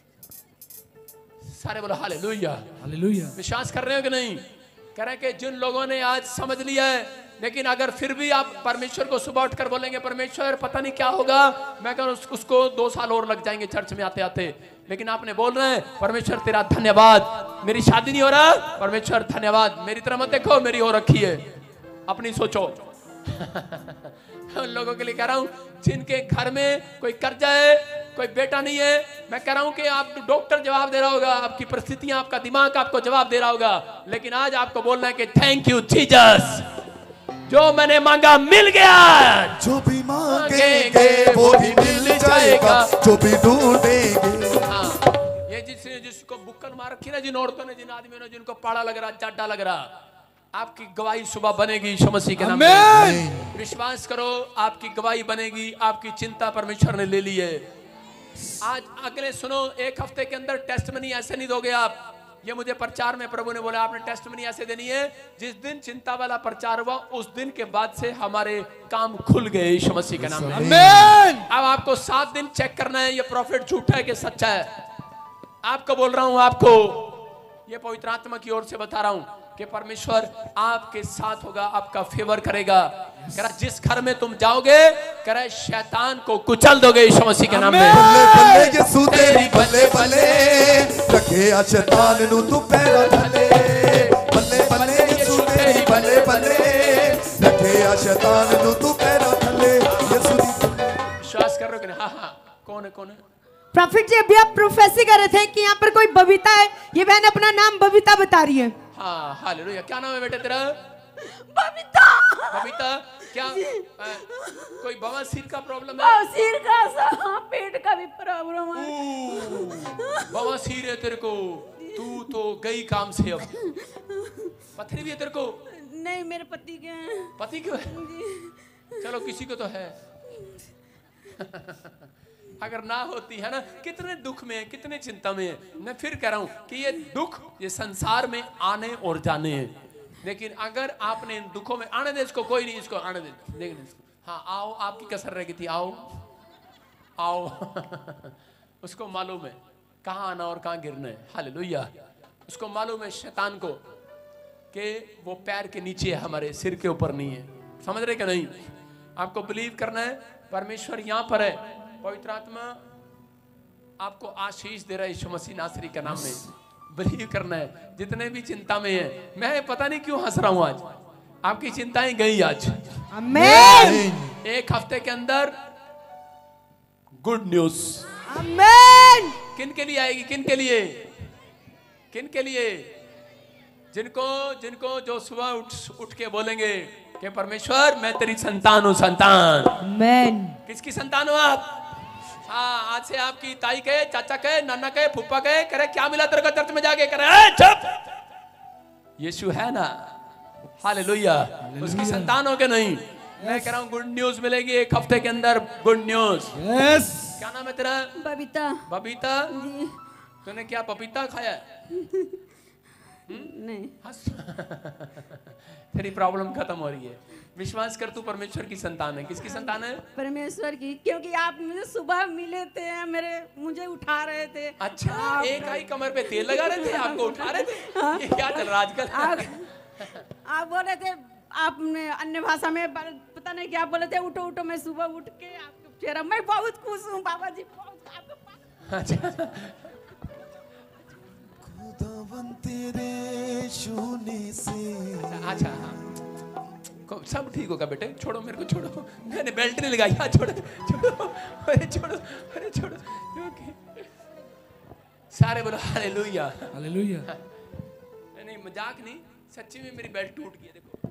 सारे बोलो हालेलुया।
हालेलुया।
विश्वास कर रहे हो कि नहीं? कह रहे हैं कि जिन लोगों ने आज समझ लिया है, लेकिन अगर फिर भी आप परमेश्वर को सुबह उठकर बोलेंगे परमेश्वर पता नहीं क्या होगा, मैं कह उस, उसको दो साल और लग जाएंगे चर्च में आते आते, लेकिन आपने बोल रहे हैं परमेश्वर तेरा धन्यवाद, मेरी शादी नहीं हो रहा, परमेश्वर धन्यवाद, मेरी तरह मत देखो मेरी हो रखी है, अपनी सोचो। उन लोगों के लिए कह रहा हूं जिनके घर में कोई कर्जा है, कोई बेटा नहीं है, मैं कह रहा हूं कि आप डॉक्टर जवाब दे रहा होगा, आपकी परिस्थितियां, आपका दिमाग आपको जवाब दे रहा होगा, लेकिन आज आपको बोलना है कि थैंक यू जीसस। जो मैंने मांगा मिल गया,
जो भी मांगेंगे वो भी मिल जाएगा, जो भी ढूंढेंगे।
हाँ, ये जिसने जिसको बुक्कल मार रखी ना, जिन औरतों ने, जिन आदमियों ने, जिनको पाड़ा लग रहा, चाटा लग रहा, आपकी गवाही सुबह बनेगी यीशु मसीह के नाम में। विश्वास करो, आपकी गवाही बनेगी। आपकी चिंता परमेश्वर ने ले ली है। आज अगले सुनो, एक हफ्ते के अंदर टेस्टमनी ऐसे नहीं दोगे आप। ये मुझे प्रचार में प्रभु ने बोला, आपने टेस्टमनी ऐसे देनी है, जिस दिन चिंता वाला प्रचार हुआ उस दिन के बाद से हमारे काम खुल गए यीशु मसीह के नाम में।
आमीन।
अब आपको सात दिन चेक करना है, ये प्रॉफिट झूठा है कि सच्चा है। आपको बोल रहा हूं, आपको ये पवित्र आत्मा की ओर से बता रहा हूं कि परमेश्वर आपके साथ होगा, आपका फेवर करेगा। कह रहा जिस घर में तुम जाओगे, कह रहा शैतान को कुचल दोगे यीशु मसीह के नाम में।
बल्ले बल्ले यीशु तेरी बल्ले बल्ले, रखे आ शैतान नु तू पैरा थले। बल्ले बल्ले यीशु तेरी बल्ले बल्ले, रखे आ शैतान नु तू पैरा थले। यीशु
विश्वास कर रहे हो कि नहीं? हाँ हाँ, कौन है कौन है?
प्रॉफिट जी, अभी आप प्रोफेसी कर रहे थे कि यहाँ पर कोई बबीता है। ये बहन अपना नाम बबीता बता रही है।
हाँ, हालेलुया। क्या नाम है बेटे तेरा?
बबीता।
बबीता, क्या आ, कोई बवासीर का प्रॉब्लम है?
बवासीर का सा, पेट का भी प्रॉब्लम है।
बवासीर है तेरे को? तू तो गई काम से। अब पथरी भी है तेरे को?
नहीं, मेरे पति के हैं।
पति क्यों है? चलो किसी को तो है। अगर ना होती है ना, कितने दुख में है, कितने चिंता में है। मैं फिर कह रहा हूं कि ये दुख ये संसार में आने और जाने हैं, लेकिन अगर आपने इन दुखों में आने दे, इसको कोई नहीं, इसको आने दे, देखने इसको। हाँ आओ, आपकी कसर रह गई थी, आओ आओ। उसको मालूम है कहाँ आना और कहाँ गिरना है। हालेलुया। उसको मालूम है शैतान को कि वो पैर के नीचे है, हमारे सिर के ऊपर नहीं है। समझ रहे कि नहीं? आपको बिलीव करना है, परमेश्वर यहाँ पर है। पवित्र आत्मा आपको आशीष दे रहा है यीशु मसीह नासरी के नाम में। बिलीव करना है। जितने भी चिंता में है, मैं पता नहीं क्यों हंस रहा हूं आज, आपकी चिंताएं गई आज।
आमीन।
एक हफ्ते के अंदर गुड न्यूज।
आमीन।
किन के लिए आएगी? किन के लिए? किन के लिए? जिनको जिनको जो सुबह उठ उठ के बोलेंगे कि परमेश्वर मैं तेरी संतान हूं, संतान।
आमीन।
किसकी संतान हो आप? हाँ, आज से आपकी ताई कहे, चाचा कहे, नाना कहे, फूफा कहे, करे क्या मिला तेरे को चर्च में जाके? करे चुप, यीशु है ना। हालेलुया। उसकी संतान हो के नहीं? मैं कह रहा हूँ गुड न्यूज मिलेगी एक हफ्ते के अंदर। Good news.
यस।
क्या नाम है तेरा?
बबीता।
बबीता।
जी।
तूने क्या पपीता खाया?
नहीं।
तेरी प्रॉब्लम खत्म हो रही है। विश्वास कर, तू परमेश्वर की संतान है। किसकी संतान है?
परमेश्वर की, क्योंकि आप मुझे सुबह मिले थे, मेरे मुझे उठा रहे थे।
अच्छा,
आप,
एक आई कमर पे तेल लगा रहे थे, आपको उठा रहे थे।
हाँ।
ये क्या चल रहा है आजकल?
आप, आप बोल रहे थे, आपने अन्य भाषा में पता नहीं क्या बोले थे, उठो उठो। मैं सुबह उठ के आपके चेहरा, मैं बहुत खुश हूँ बाबा जी, बहुत आपके।
अच्छा,
खुदावन तेरे छूने से।
अच्छा हाँ, सब ठीक होगा बेटे, छोड़ो मेरे को, छोड़ो। मैंने बेल्ट नहीं लगाई। हाँ, छोड़ो छोड़ो, अरे छोड़ो, अरे छोड़ो। ओके, सारे बोलो हालेलुया,
हालेलुया।
नहीं मजाक नहीं, सच्ची में मेरी बेल्ट टूट गई है, देखो।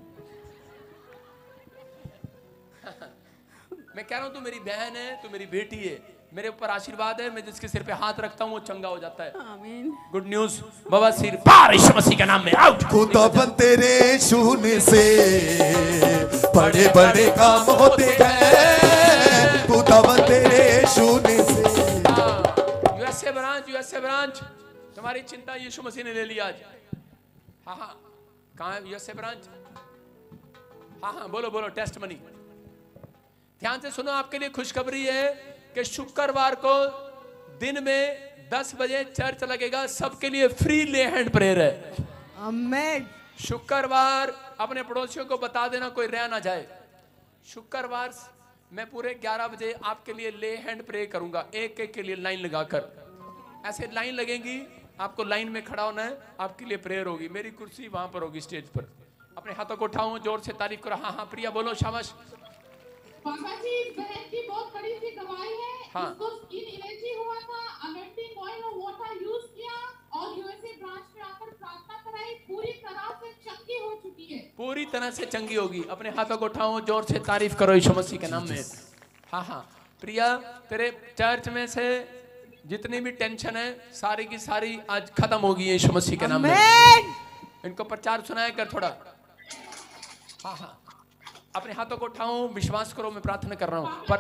मैं कह रहा हूँ तू मेरी बहन है, तू मेरी बेटी है, मेरे ऊपर आशीर्वाद है। मैं जिसके सिर पे हाथ रखता हूँ वो चंगा हो जाता है।
आमीन।
गुड न्यूज, बाबा सिर पार यीशु मसीह के नाम में आउट।
खुदावन तेरे छूने से बड़े बड़े काम होते हैं। खुदावन तेरे छूने से।
यूएसए ब्रांच, यूएसए ब्रांच, तुम्हारी चिंता यीशु मसीह ने ले लिया आज। हाँ हाँ, कहाँ है यूएसए ब्रांच? हाँ हाँ, बोलो बोलो, टेस्ट मनी। ध्यान से सुनो, आपके लिए खुशखबरी है कि शुक्रवार को दिन में दस बजे चर्च लगेगा। सबके लिए फ्री ले हैंड प्रेयर है।
आमीन।
शुक्रवार अपने पड़ोसियों को बता देना, कोई रह ना जाए। शुक्रवार मैं पूरे ग्यारह बजे आपके लिए ले हैंड प्रे करूंगा, एक एक के लिए लाइन लगाकर। ऐसे लाइन लगेंगी, आपको लाइन में खड़ा होना है, आपके लिए प्रेयर होगी। मेरी कुर्सी वहां पर होगी, स्टेज पर। अपने हाथों को उठाऊं, जोर से तारीफ करो। हाँ हाँ प्रिया बोलो, शाबाश।
पापा जी, बहन की बहुत बड़ी सी गवाही है।
हाँ।
उसको स्किन एलर्जी हुआ था, अमेटिंग ऑयल और वाटर यूज किया और यूएसए ब्रांच में आकर प्रार्थना कराई, पूरी तरह से चंगी हो चुकी है।
पूरी तरह से चंगी होगी। अपने हाथों को उठाओ, जोर से तारीफ करो यीशु मसीह के नाम में। हाँ हाँ प्रिया, तेरे चर्च में से जितनी भी टेंशन है सारी की सारी आज खत्म होगी यीशु मसीह के नाम में। इनको प्रचार सुनाया कर थोड़ा। हाँ हाँ अपने हाथों को उठाओ, विश्वास करो, मैं प्रार्थना कर रहा हूँ पर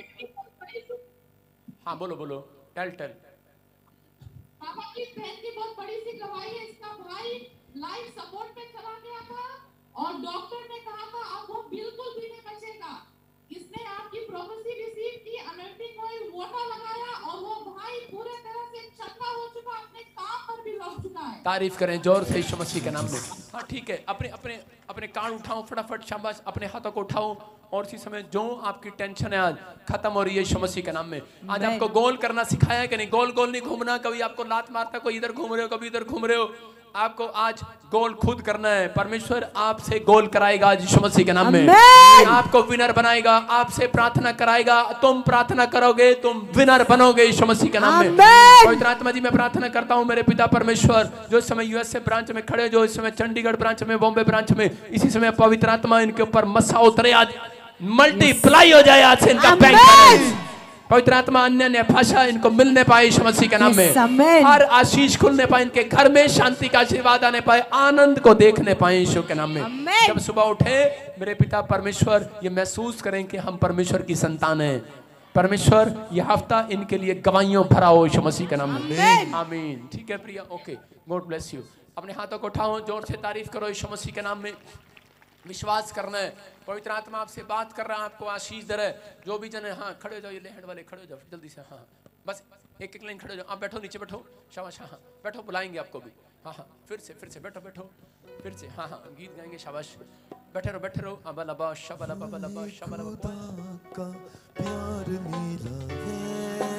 हाँ बोलो बोलो टेल टेल।
पापा की बहन की बहुत बड़ी सी गवाही है, इसका भाई लाइफ सपोर्ट पे चला गया था और डॉक्टर ने कहा था अब वो बिल्कुल भी नहीं बचेगा। इसने आपकी प्रोफेसी रिसीव की, अनॉइंटिंग ऑयल वाटर लगाया और वो भाई पूरे तरह से चंगा हो चुका, अपने काम पर भी लग चुका है।
तारीफ करें जोर से यीशु मसीह के नाम में। हाँ ठीक है, अपने अपने अपने कान उठाओ फटाफट, शाबाश। अपने हाथों को उठाओ और इसी समय जो आपकी टेंशन है आज खत्म हो रही है यीशु मसीह के नाम में। आज आपको गोल करना सिखाया कि नहीं? गोल गोल नहीं घूमना, कभी आपको लात मारता, कोई इधर घूम रहे हो कभी इधर घूम रहे हो। आपको आज गोल खुद करना है। परमेश्वर आपसे गोल कराएगा आज यीशु मसीह के नाम में। आपको विनर बनाएगा, आपसे प्रार्थना कराएगा, तुम प्रार्थना करोगे, तुम विनर बनोगे यीशु मसीह के नाम में। पवित्र आत्मा जी मैं प्रार्थना करता हूँ मेरे पिता परमेश्वर, जो इस समय यूएसए ब्रांच में खड़े, जो इस समय चंडीगढ़ ब्रांच में, बॉम्बे ब्रांच में, इसी समय पवित्र आत्मा इनके ऊपर मसा उतरे, आज मल्टीप्लाई हो जाए आज से इनका बैंक बैलेंस। पवित्र आत्मा अन्य अन्य भाषा इनको मिलने पाए यीशु मसीह के नाम में। हर आशीष खुलने पाए, इनके घर में शांति का आशीर्वाद आने पाए, आनंद को देखने पाए यीशु के नाम में। जब सुबह उठे मेरे पिता परमेश्वर ये महसूस करें कि हम परमेश्वर की संतान हैं। परमेश्वर ये हफ्ता इनके लिए गवाहियों भरा हो यीशु मसीह के नाम में। आमीन। ठीक है Priya, okay, God bless you. अपने हाथों को उठाओ, जोर से तारीफ करो यीशु मसीह के नाम में। विश्वास करना है, पवित्र आत्मा आपसे बात कर रहा है, आपको आशीष दे रहा है। जो भी जन है, हाँ खड़े हो जाओ, ये लेहड़ वाले खड़े हो जाओ जल्दी से। हाँ बस एक एक लाइन खड़े हो जाओ। आप बैठो, नीचे बैठो, शाबाश। हाँ बैठो, बुलाएंगे आपको भी। हाँ हाँ फिर से फिर से बैठो बैठो फिर से। हाँ हाँ गीत गाएंगे, शाबाश। बैठे रहो बैठे रहो। अबा लबा शबा लबा लबा लबा शबा लबा।
का प्यार मिला है,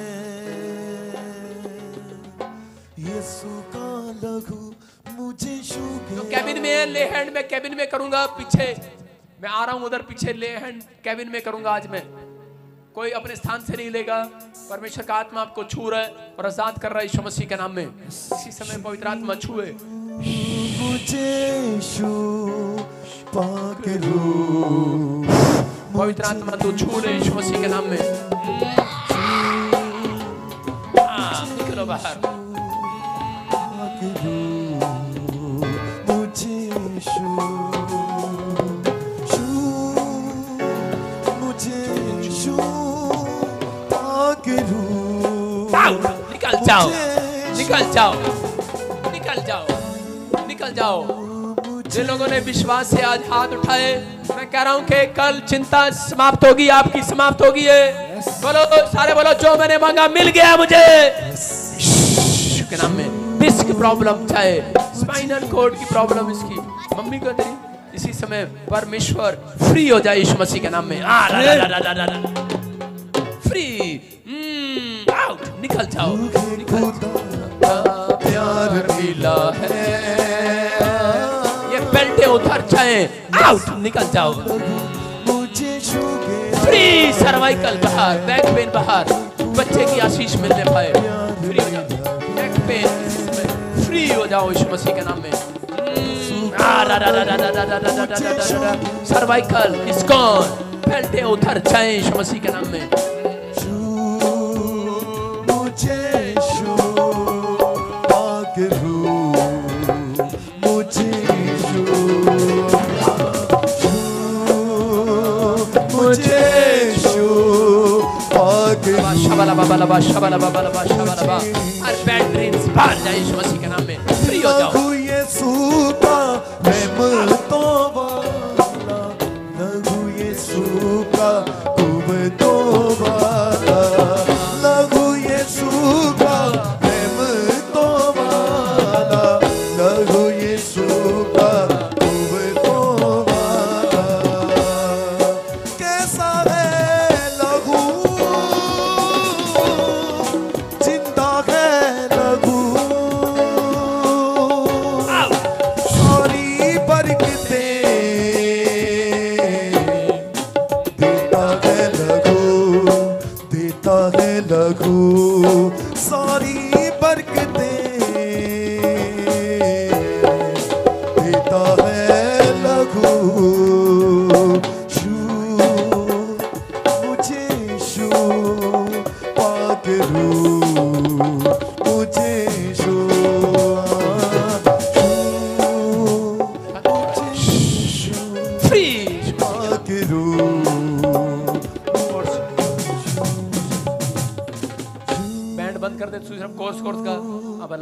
यीशु का लहू मुझे छू गया।
तो कैबिन में ले हैंड में कैबिन में करूंगा, पीछे मैं आ रहा हूं, उधर पीछे ले हैंड कैबिन में करूंगा। आज मैं कोई अपने स्थान से नहीं लेगा। परमेश्वर का आत्मा आपको छू रहा है और आजाद कर रहा है यीशु मसीह के नाम में। इसी समय पवित्र आत्मा छुए
मुझे छू पाके रू,
पवित्र आत्मा तू छू रहे यीशु मसीह के नाम में। हाँ निकलो बाहर।
मुझे छू छू मुझे छू पाके रू,
निकल जाओ निकल जाओ निकल जाओ निकल जाओ। जिन लोगों ने विश्वास से आज हाथ उठाए, मैं कह रहा हूं कि कल चिंता समाप्त होगी, आपकी समाप्त होगी है। बोलो सारे बोलो, जो मैंने मांगा मिल गया मुझे यीशु के नाम में। डिस्क प्रॉब्लम, चाहे स्पाइनल कॉर्ड की प्रॉब्लम, इसकी मम्मी को तेरी, इसी समय परमेश्वर फ्री हो जाए यीशु मसीह के नाम में। आ ला ला ला ला ला ला फ्री, आउट, निकल जाओ निकल जाओ। प्यार मिला है, ये बेल्टे उधर जाए, आउट, निकल जाओ।
मुझे छू गया।
फ्री, सर्वाइकल बाहर, बैक पेन बाहर, बच्चे की आशीष मिलने पाए, फ्री हो जाओ। बैक पेन फ्री हो जाओ यीशु मसीह के नाम में। सर्वाइकल इसकॉन, बेल्टे उधर जाए यीशु मसीह के नाम में।
मुझे छू पाके रू, मुझे छू मुझे छू पाके रू।
शबला बाबा लबा शबला बाबा लबा शबला बाबा। हर बैड ड्रीम्स बाहर जाए यीशु मसीह के नाम में, फ्री हो जाओ।
लहू यीशु का रहमतों वाला, लहू यीशु का कुव्वतों वाला, लहू यीशु का रहमतों वाला, लहू यीशु का कुव्वतों वाला। कैसा है लहू, जिंदा है लहू,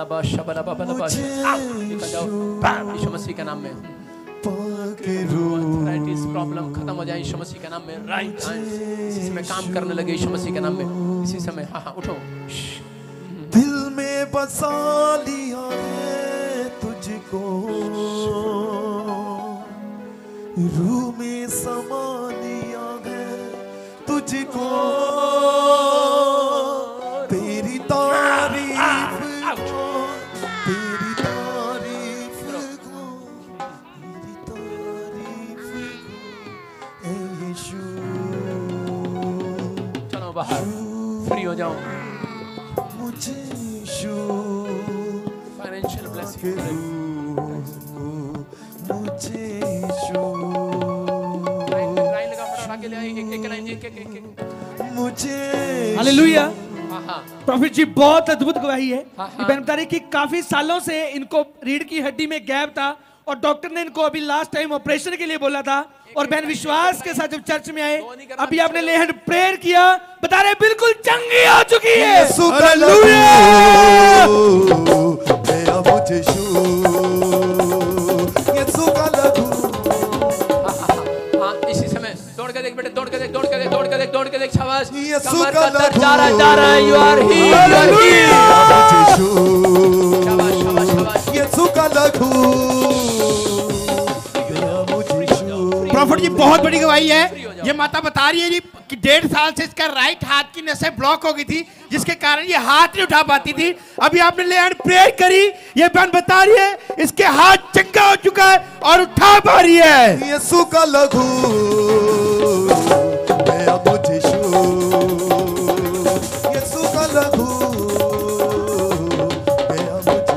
बलाबा शबला बलाबा निकल जाओ यीशु मसीह के नाम में। आर्थराइटिस प्रॉब्लम खत्म हो जाए यीशु मसीह के नाम में। राइट इसी समय काम करने लगे यीशु मसीह के नाम में इसी समय। हाँ हाँ उठो।
दिल में बसा लिया है तुझको, रूह में समा लिया है तुझको, तेरी तारीफ को, तेरी तारीफ को, तेरी तारीफ को ऐ यीशु।
चलो बाहर फ्री हो जाओ।
मुझे यीशु
फाइनेंशियल ब्लेसिंग
मुझे यीशु
लाइन लाइन लगा फटाफट आगे ले आई एक एक लाइन एक एक एक
मुझे।
हालेलुया।
हाँ हाँ
प्रॉफिट जी बहुत अद्भुत गवाही है।
हाँ,
ये
हाँ।
बहन बता रही कि काफी सालों से इनको रीढ़ की हड्डी में गैप था और डॉक्टर ने इनको अभी लास्ट टाइम ऑपरेशन के लिए बोला था और बहन विश्वास के साथ जब चर्च में आए अभी आपने ले हैंड प्रेयर किया, बता रहे बिल्कुल चंगी हो चुकी है।
यीशु का
हालेलुया।
लहू गया मुझे यीशु, यीशु का लहू।
हाँ इसी समय दौड़ के देख बेटे दौड़ के देख दौड़ के देख दौड़ के देख दौड़ के देख शाबाश।
यीशु
कमर
का
का दर्द
लहू
जा रहा है जा रहा है। You are healed you are healed. शाबाश शाबाश शाबाश।
यीशु का लहू गया मुझे यीशु।
प्रॉफिट जी बहुत बड़ी गवाही है। ये माता बता रही है जी कि डेढ़ साल से इसका राइट हाथ की नसें ब्लॉक हो गई थी जिसके कारण ये हाथ नहीं उठा पाती थी। अभी आपने ले हैंड प्रेयर करी, ये बहन बता रही है इसके हाथ चंगा हो चुका है और उठा पा रही है।
यीशु का लहू गया मुझे यीशु, यीशु का लहू गया मुझे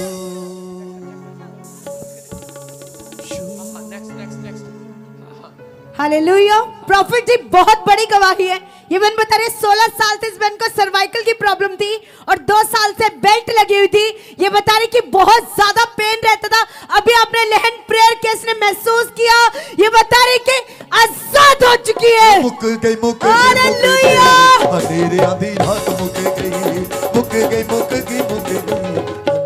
Yeshu.
Next next next.
Hallelujah. Prophet ji बहुत बड़ी गवाही है। ये बहन बता रही है सोलह साल से इस बहन को सर्वाइकल की प्रॉब्लम थी और दो साल से बेल्ट लगी हुई थी। ये बता रही कि बहुत ज्यादा पेन रहता था। अभी आपने लहन प्रेयर के इसने महसूस किया। ये बता रही कि आजाद हो चुकी है।
मुक गई मुक गई
हालेलुया।
अंधेरे आधी रात मुक गई मुक गई मुक गई मुक गई।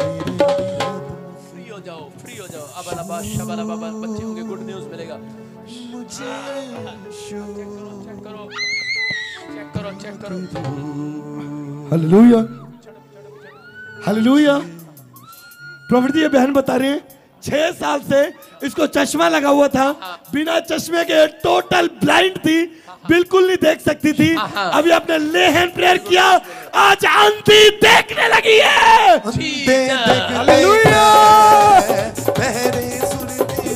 फ्री हो जाओ फ्री हो जाओ। अब अलाबा शबला बाबा बच्चे होंगे गुड न्यूज़ मिलेगा।
मुझे यीशु।
चेक करो चेक करो चेक करो।
Hallelujah hallelujah. प्रॉफिट जी ये बहन बता रहे हैं छह साल से इसको चश्मा लगा हुआ था, बिना चश्मे के टोटल ब्लाइंड थी, बिल्कुल नहीं देख सकती थी। अभी आपने ले हैंड प्रेयर किया, आज आंधी देखने लगी है।
दे देख
हालेलुया।
पहरे सुनते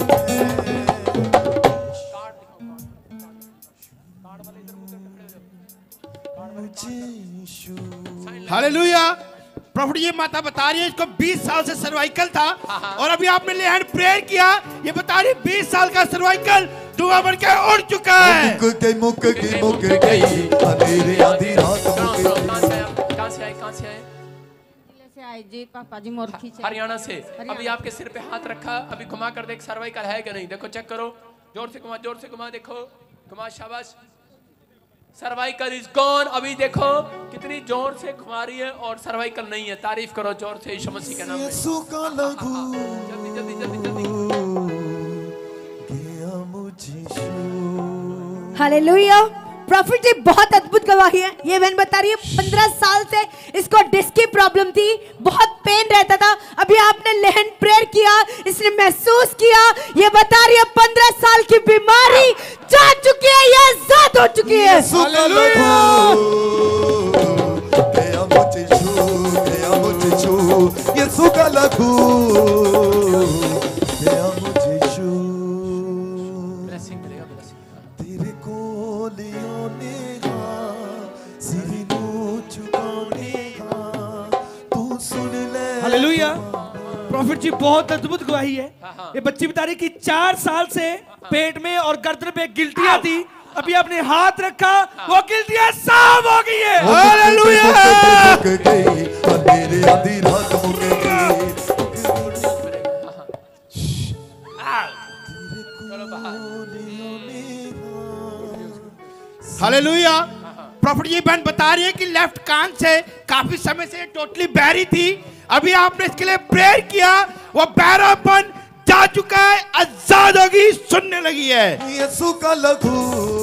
मुझे यीशु।
हालेलुया। प्रॉफिट ये माता बता रही है इसको बीस साल से सर्वाइकल था और अभी आपने ले हैंड प्रेयर किया, ये बता रही बीस साल का सर्वाइकल दुआ बन के उड़ चुका है।
मुक गई मुक गई मुक गई अंधेरे आधी रात मुक
कहाँ
गई।
से आए आप? कहाँ से आए कहाँ से आए?
से आए जी पापा जी मोर खींचे।
हरियाणा से। अभी आपके सिर पे हाथ रखा, अभी घुमा कर देख सर्वाइकल है कि नहीं। देखो चेक करो, जोर से घुमा जोर से घुमा, देखो घुमा शाबाश। Cervical is gone. अभी देखो कितनी जोर से घुमा रही है और सर्वाइकल नहीं है। तारीफ करो जोर से यीशु मसीह के नाम में।
यीशु का लहू
जल्दी जल्दी जल्दी जल्दी।
गया मुझे यीशु।
हालेलुया। प्रॉफिट जी बहुत अद्भुत गवाही है। ये बहन बता रही है पंद्रह साल से इसको डिस्क की प्रॉब्लम थी, बहुत पेन रहता था। अभी आपने लहन प्रेयर किया, इसने महसूस किया। ये बता रही है पंद्रह साल की बीमारी जा चुकी है, ये आजाद हो चुकी है।
यीशु का लहू गया मुझे यीशु, गया मुझे यीशु। यीशु का लहू गया मुझे यीशु।
ब्लेसिंग मिलेगा ब्लेसिंग।
तेरे कोल आने का सिर झुकाने का तू सुन ले।
हालेलुया। प्रॉफिट जी बहुत अद्भुत गवाही है। ये बच्ची बता रही कि चार साल से पेट में और गर्दन पे गिल्टियां थी, अभी आपने हाथ रखा वो गिल्टियां साफ हो गई है।
हालेलुया। मुक गई अंधेरे आधी रात मुक गई।
चलो बाहर।
हालेलुया। प्रॉफिट ये बहन बता रही है कि लेफ्ट कान से काफी समय से टोटली बहरी थी, अभी आपने इसके लिए प्रेयर किया, वो बहरापन जा चुका है, आजाद होगी, सुनने लगी है।
यीशु का लघु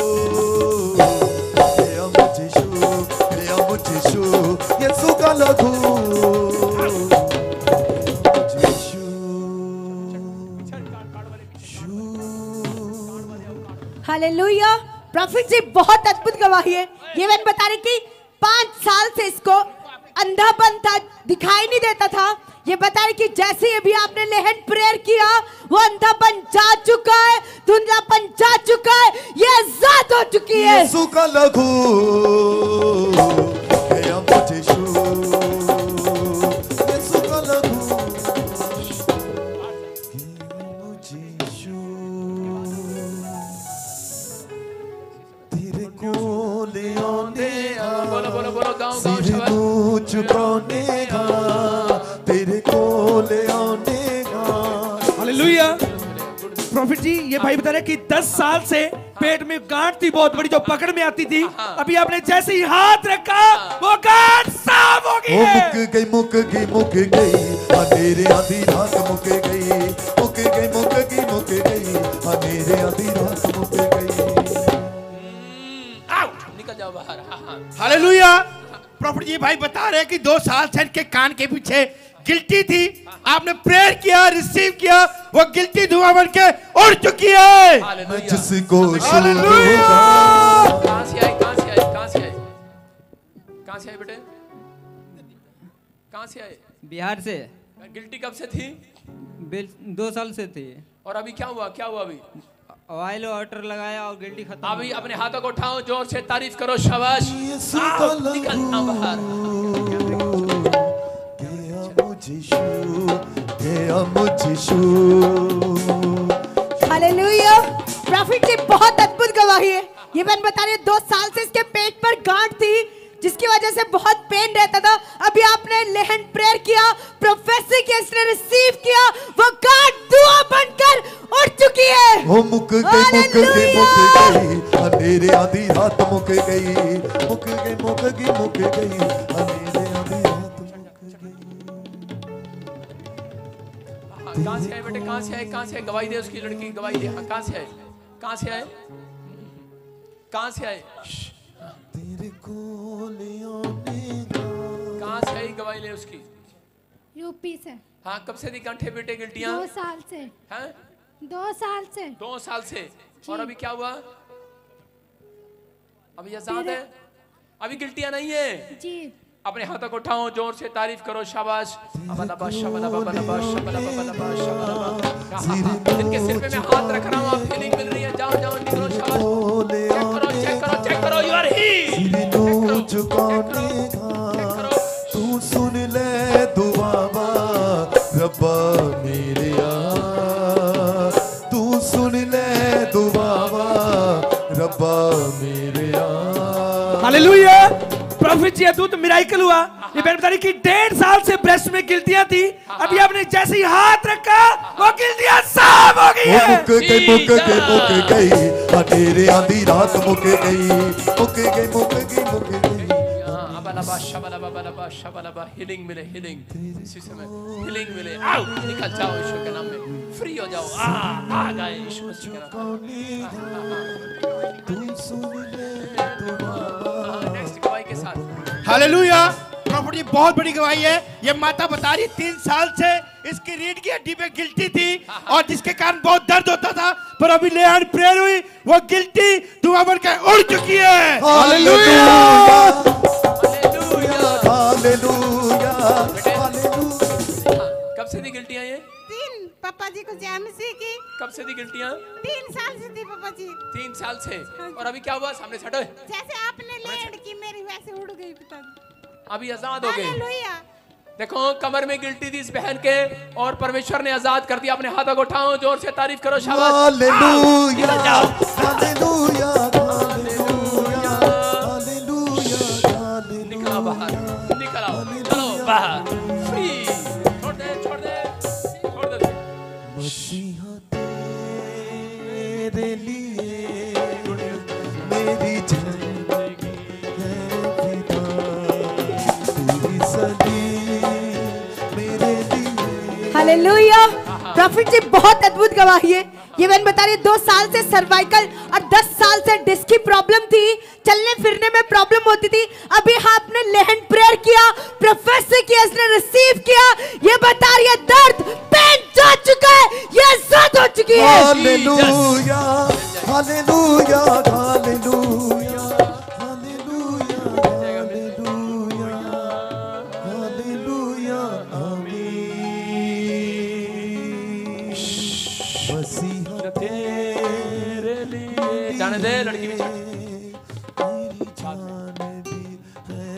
गया मुझे शू, गया मुझे शू, यीशु का लघु मुझे शू, शू।
हालेलुया। प्रॉफिट जी बहुत अद्भुत गवाही है। ये मैंने बता रही कि पांच साल से इसको अंधापन था, दिखाई नहीं देता था। ये बता रही कि जैसे अभी आपने लेहन प्रेयर किया, वो अंधापन जा चुका है, धुंधलापन जा चुका है, ये आजाद हो चुकी है।
यीशु का लघु गया मुझे शू, यीशु का लघु गया मुझे शू, तेरे को ले आने
बोलो बोलो बोलो गाँव गाँव
सिर को चुकाने का, तेरे को ले आने का।
हालेलुया। प्रॉफिट जी ये भाई बता रहे कि दस साल से पेट में गांठ थी बहुत बड़ी जो पकड़ में आती थी, अभी आपने जैसे ही हाथ रखा वो गांठ साफ हो गई
ओ
है।
मुक गई मुक गई मुक गई अंधेरे आधी रात मुक गई, मुक गई मुक गई मुक गई अंधेरे आधी रात मुक गई।
आउट, निकल जाओ बाहर। हाँ हाँ
हालेलुया। प्रॉफिट जी भाई बता रहे हैं कि दो साल से इनके कान के पीछे गिल्टी थी, आपने प्रेयर किया, रिसीव किया, वो गिल्टी धुआं बन के उड़ चुकी है।
हालेलुया।
जिसको
हालेलुया।
कहाँ से आए कहाँ से आए कहाँ से आए कहाँ से आए बेटे, कहाँ से आए?
बिहार से।
गिल्टी कब से थी?
बिल- दो साल से थी।
और अभी क्या हुआ, क्या हुआ अभी?
ऑयल वाटर लगाया और गिल्टी खत्म।
अभी अपने हाथों को उठाओ, जोर से तारीफ करो, शाबाश। आओ, निकलना बाहर।
गया मुझे शू, गया मुझे शू।
हालेलुया। प्रॉफिट जी बहुत अद्भुत गवाही है। ये मैंने बता रही हूँ, दो साल से इसके पेट पर गांठ थी जिसकी वजह से बहुत पेन रहता था। अभी आपने लेहन प्रेयर किया, प्रोफेसी की इसने रिसीव किया, वो गांठ धुआं बनकर उड़ चुकी है।
ओ मुक गई मुक गई मुक गई अंधेरे आधी रात मुक गई, मुक गई मुक गई मुक गई अंधेरे आधी रात मुक गई।
कहाँ से आए बेटे, कहाँ से आए, कहाँ से आए? गवाही दे, उसकी लड़की गवाही दे। हाँ, कहाँ से आए, कहाँ से आए, कहाँ से आए?
तेरे को ले आने का।
कहाँ से आई गवाही ले उसकी?
यूपी से।
हाँ, कब से थी कंठे बेटे गिल्टियाँ?
दो साल से।
हैं?
दो साल से।
दो साल से। और अभी क्या हुआ? अभी आजाद है, अभी गिल्टियाँ नहीं है
जी।
अपने हाथों को उठाओ, जोर से तारीफ करो, शाबाश। अबलबा शबलबा बलबा शबलबा बलबा शबलबा। इनके सिर पे मैं हाथ रख रहा हूँ, आप फीलिंग मिल रही है? जाओ जाओ निकलो, शाबाश। चेक करो चेक करो चेक करो, यू आर ही।
सिर झुकाने का तू सुन ले दुआवा रब्बा मेरे आ, तू सुन ले दुआवा रब्बा मेरे आ।
हालेलुया। प्रॉफिट जी अद्भुत मिराइकल हुआ। ये मैंने बता रही कि डेढ़ साल से ब्रेस्ट में गिल्टियां थी, अभी आपने जैसे ही हाथ रखा वो गिल्टियां साफ हो गई है।
मुक गई मुक गई मुक गई अंधेरे आधी रात मुक गई, मुक गई मुक गई मुक गई।
अबलबा शबलबा बलबा शबलबा। हीलिंग मिले, हीलिंग इसी समय हीलिंग मिले। आओ, निकल जाओ यीशु के नाम में, फ्री हो जाओ। आ आ गए यीशु मसीह के नाम में।
तू सुन ले
नेक्स्ट गवाही के साथ।
हालेलुया। प्रॉफिट जी बहुत बड़ी गवाही है। ये माता बता रही तीन साल से इसकी रीढ़ की हड्डी पे गिल्टी थी और जिसके कारण बहुत दर्द होता था, पर अभी लेहन प्रेयर हुई, वो गिल्टी धुआं बनकर उड़ चुकी है।
Hallelujah
hallelujah.
हालेलुया।
कब से थी गिल्टियाँ ये?
तीन पापा जी को जैमसी की
कब से थी गिल्टियाँ?
तीन साल से थी पापा जी।
तीन साल से। और अभी क्या हुआ? सामने से हटो।
जैसे आपने लेड की मेरी वैसे उड़ गई पिताजी।
अभी आजाद हो गए।
हालेलुया।
देखो कमर में गिल्टी थी इस बहन के, और परमेश्वर ने आजाद कर दिया। अपने हाथों को उठाओ, जोर से तारीफ करो, शाबाश।
हालेलुया
जाओ।
Hallelujah hallelujah hallelujah.
निकलो बाहर, निकल आओ, चलो बाहर, फ्री। छोड़ दे छोड़ दे छोड़ दे।
मसीहा तेरे लिए मेरी जिंदगी है फिदा, तेरी सलीब
हालेलुया। प्रॉफिट जी बहुत अद्भुत गवाही है। ये बहन बता रही है दो साल से सर्वाइकल और दस साल से डिस्क की प्रॉब्लम थी, चलने फिरने में प्रॉब्लम होती थी। अभी हाँ आपने लेहन प्रेयर किया, प्रोफेसर किया, इसने रिसीव किया। ये बता रही है दर्द पेन जा चुका है, ये आजाद हो चुकी है।
Hallelujah hallelujah hallelujah hallelujah hallelujah hallelujah आमीन। मसीहा
तेरे लिए जाने दे लड़की भी जाने।
तेरी जान भी है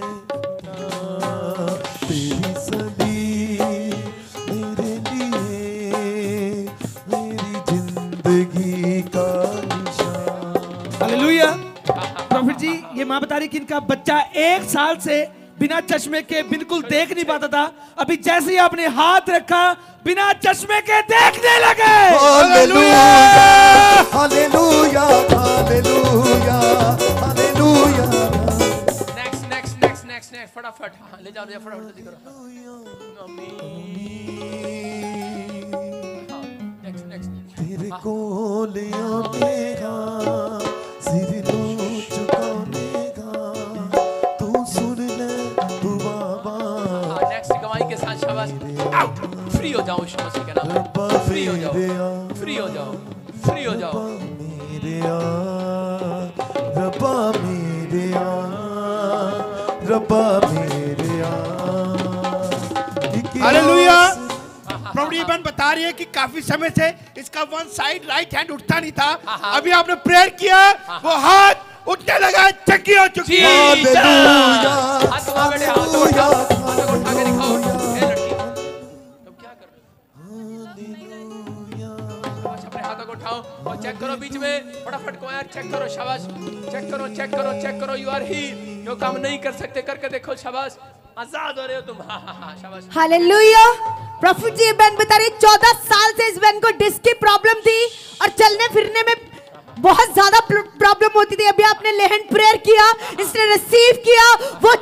तेरी सलीब मेरे लिए मेरी जिंदगी का निशान।
हालेलुया। प्रॉफिट जी ये माँ बता रही कि इनका बच्चा एक साल से बिना चश्मे के बिल्कुल देख नहीं पाता था, अभी जैसे ही आपने हाथ रखा बिना चश्मे के देखने लगे।
Hallelujah hallelujah hallelujah hallelujah.
Next next next next next फटाफट हाँ, ले जाओ ले जाओ फटाफट जल्दी करो। हाँ, नेक्स्ट नेक्स्ट
तेरे कोल आने का सिर नो चुकाने का तू सुन ले तू बाबा।
हाँ, नेक्स्ट गवाही के साथ शाबाश। आउट फ्री हो जाओ यीशु मसीह के नाम में। फ्री हो जाओ फ्री हो जाओ फ्री हो जाओ।
मेरे आ रब्बा मेरे आ रब्बा मेरे आ।
हालेलुया। प्रॉफिट ये बहन बता रही है कि काफी समय से इसका वन साइड राइट हैंड उठता नहीं था, अभी आपने प्रेयर किया वो हाथ उठने लगा, चक्की हो चुकी है।
हालेलुया
हाथ उठा बेटे, हाथ उठा
हालेलुया
हाथ को उठा के दिखाओ। ए लड़की तुम क्या कर रहे हो? अपने हाथों को उठाओ और चेक करो बीच में फटाफट को यार चेक करो शाबाश। चेक करो चेक करो चेक करो। यू आर ही जो काम नहीं कर सकते करके देखो शाबाश। आजाद हो रहे हो तुम। हाँ हाँ हाँ शाबाश।
हालेलुया। प्रॉफिट जी ये बहन बता रही चौदह साल से इस बहन को डिस्क की प्रॉब्लम थी और चलने फिरने में बहुत ज्यादा प्रॉब्लम होती थी। अभी आपने लेहन प्रेयर किया, इसने रिसीव किया, वो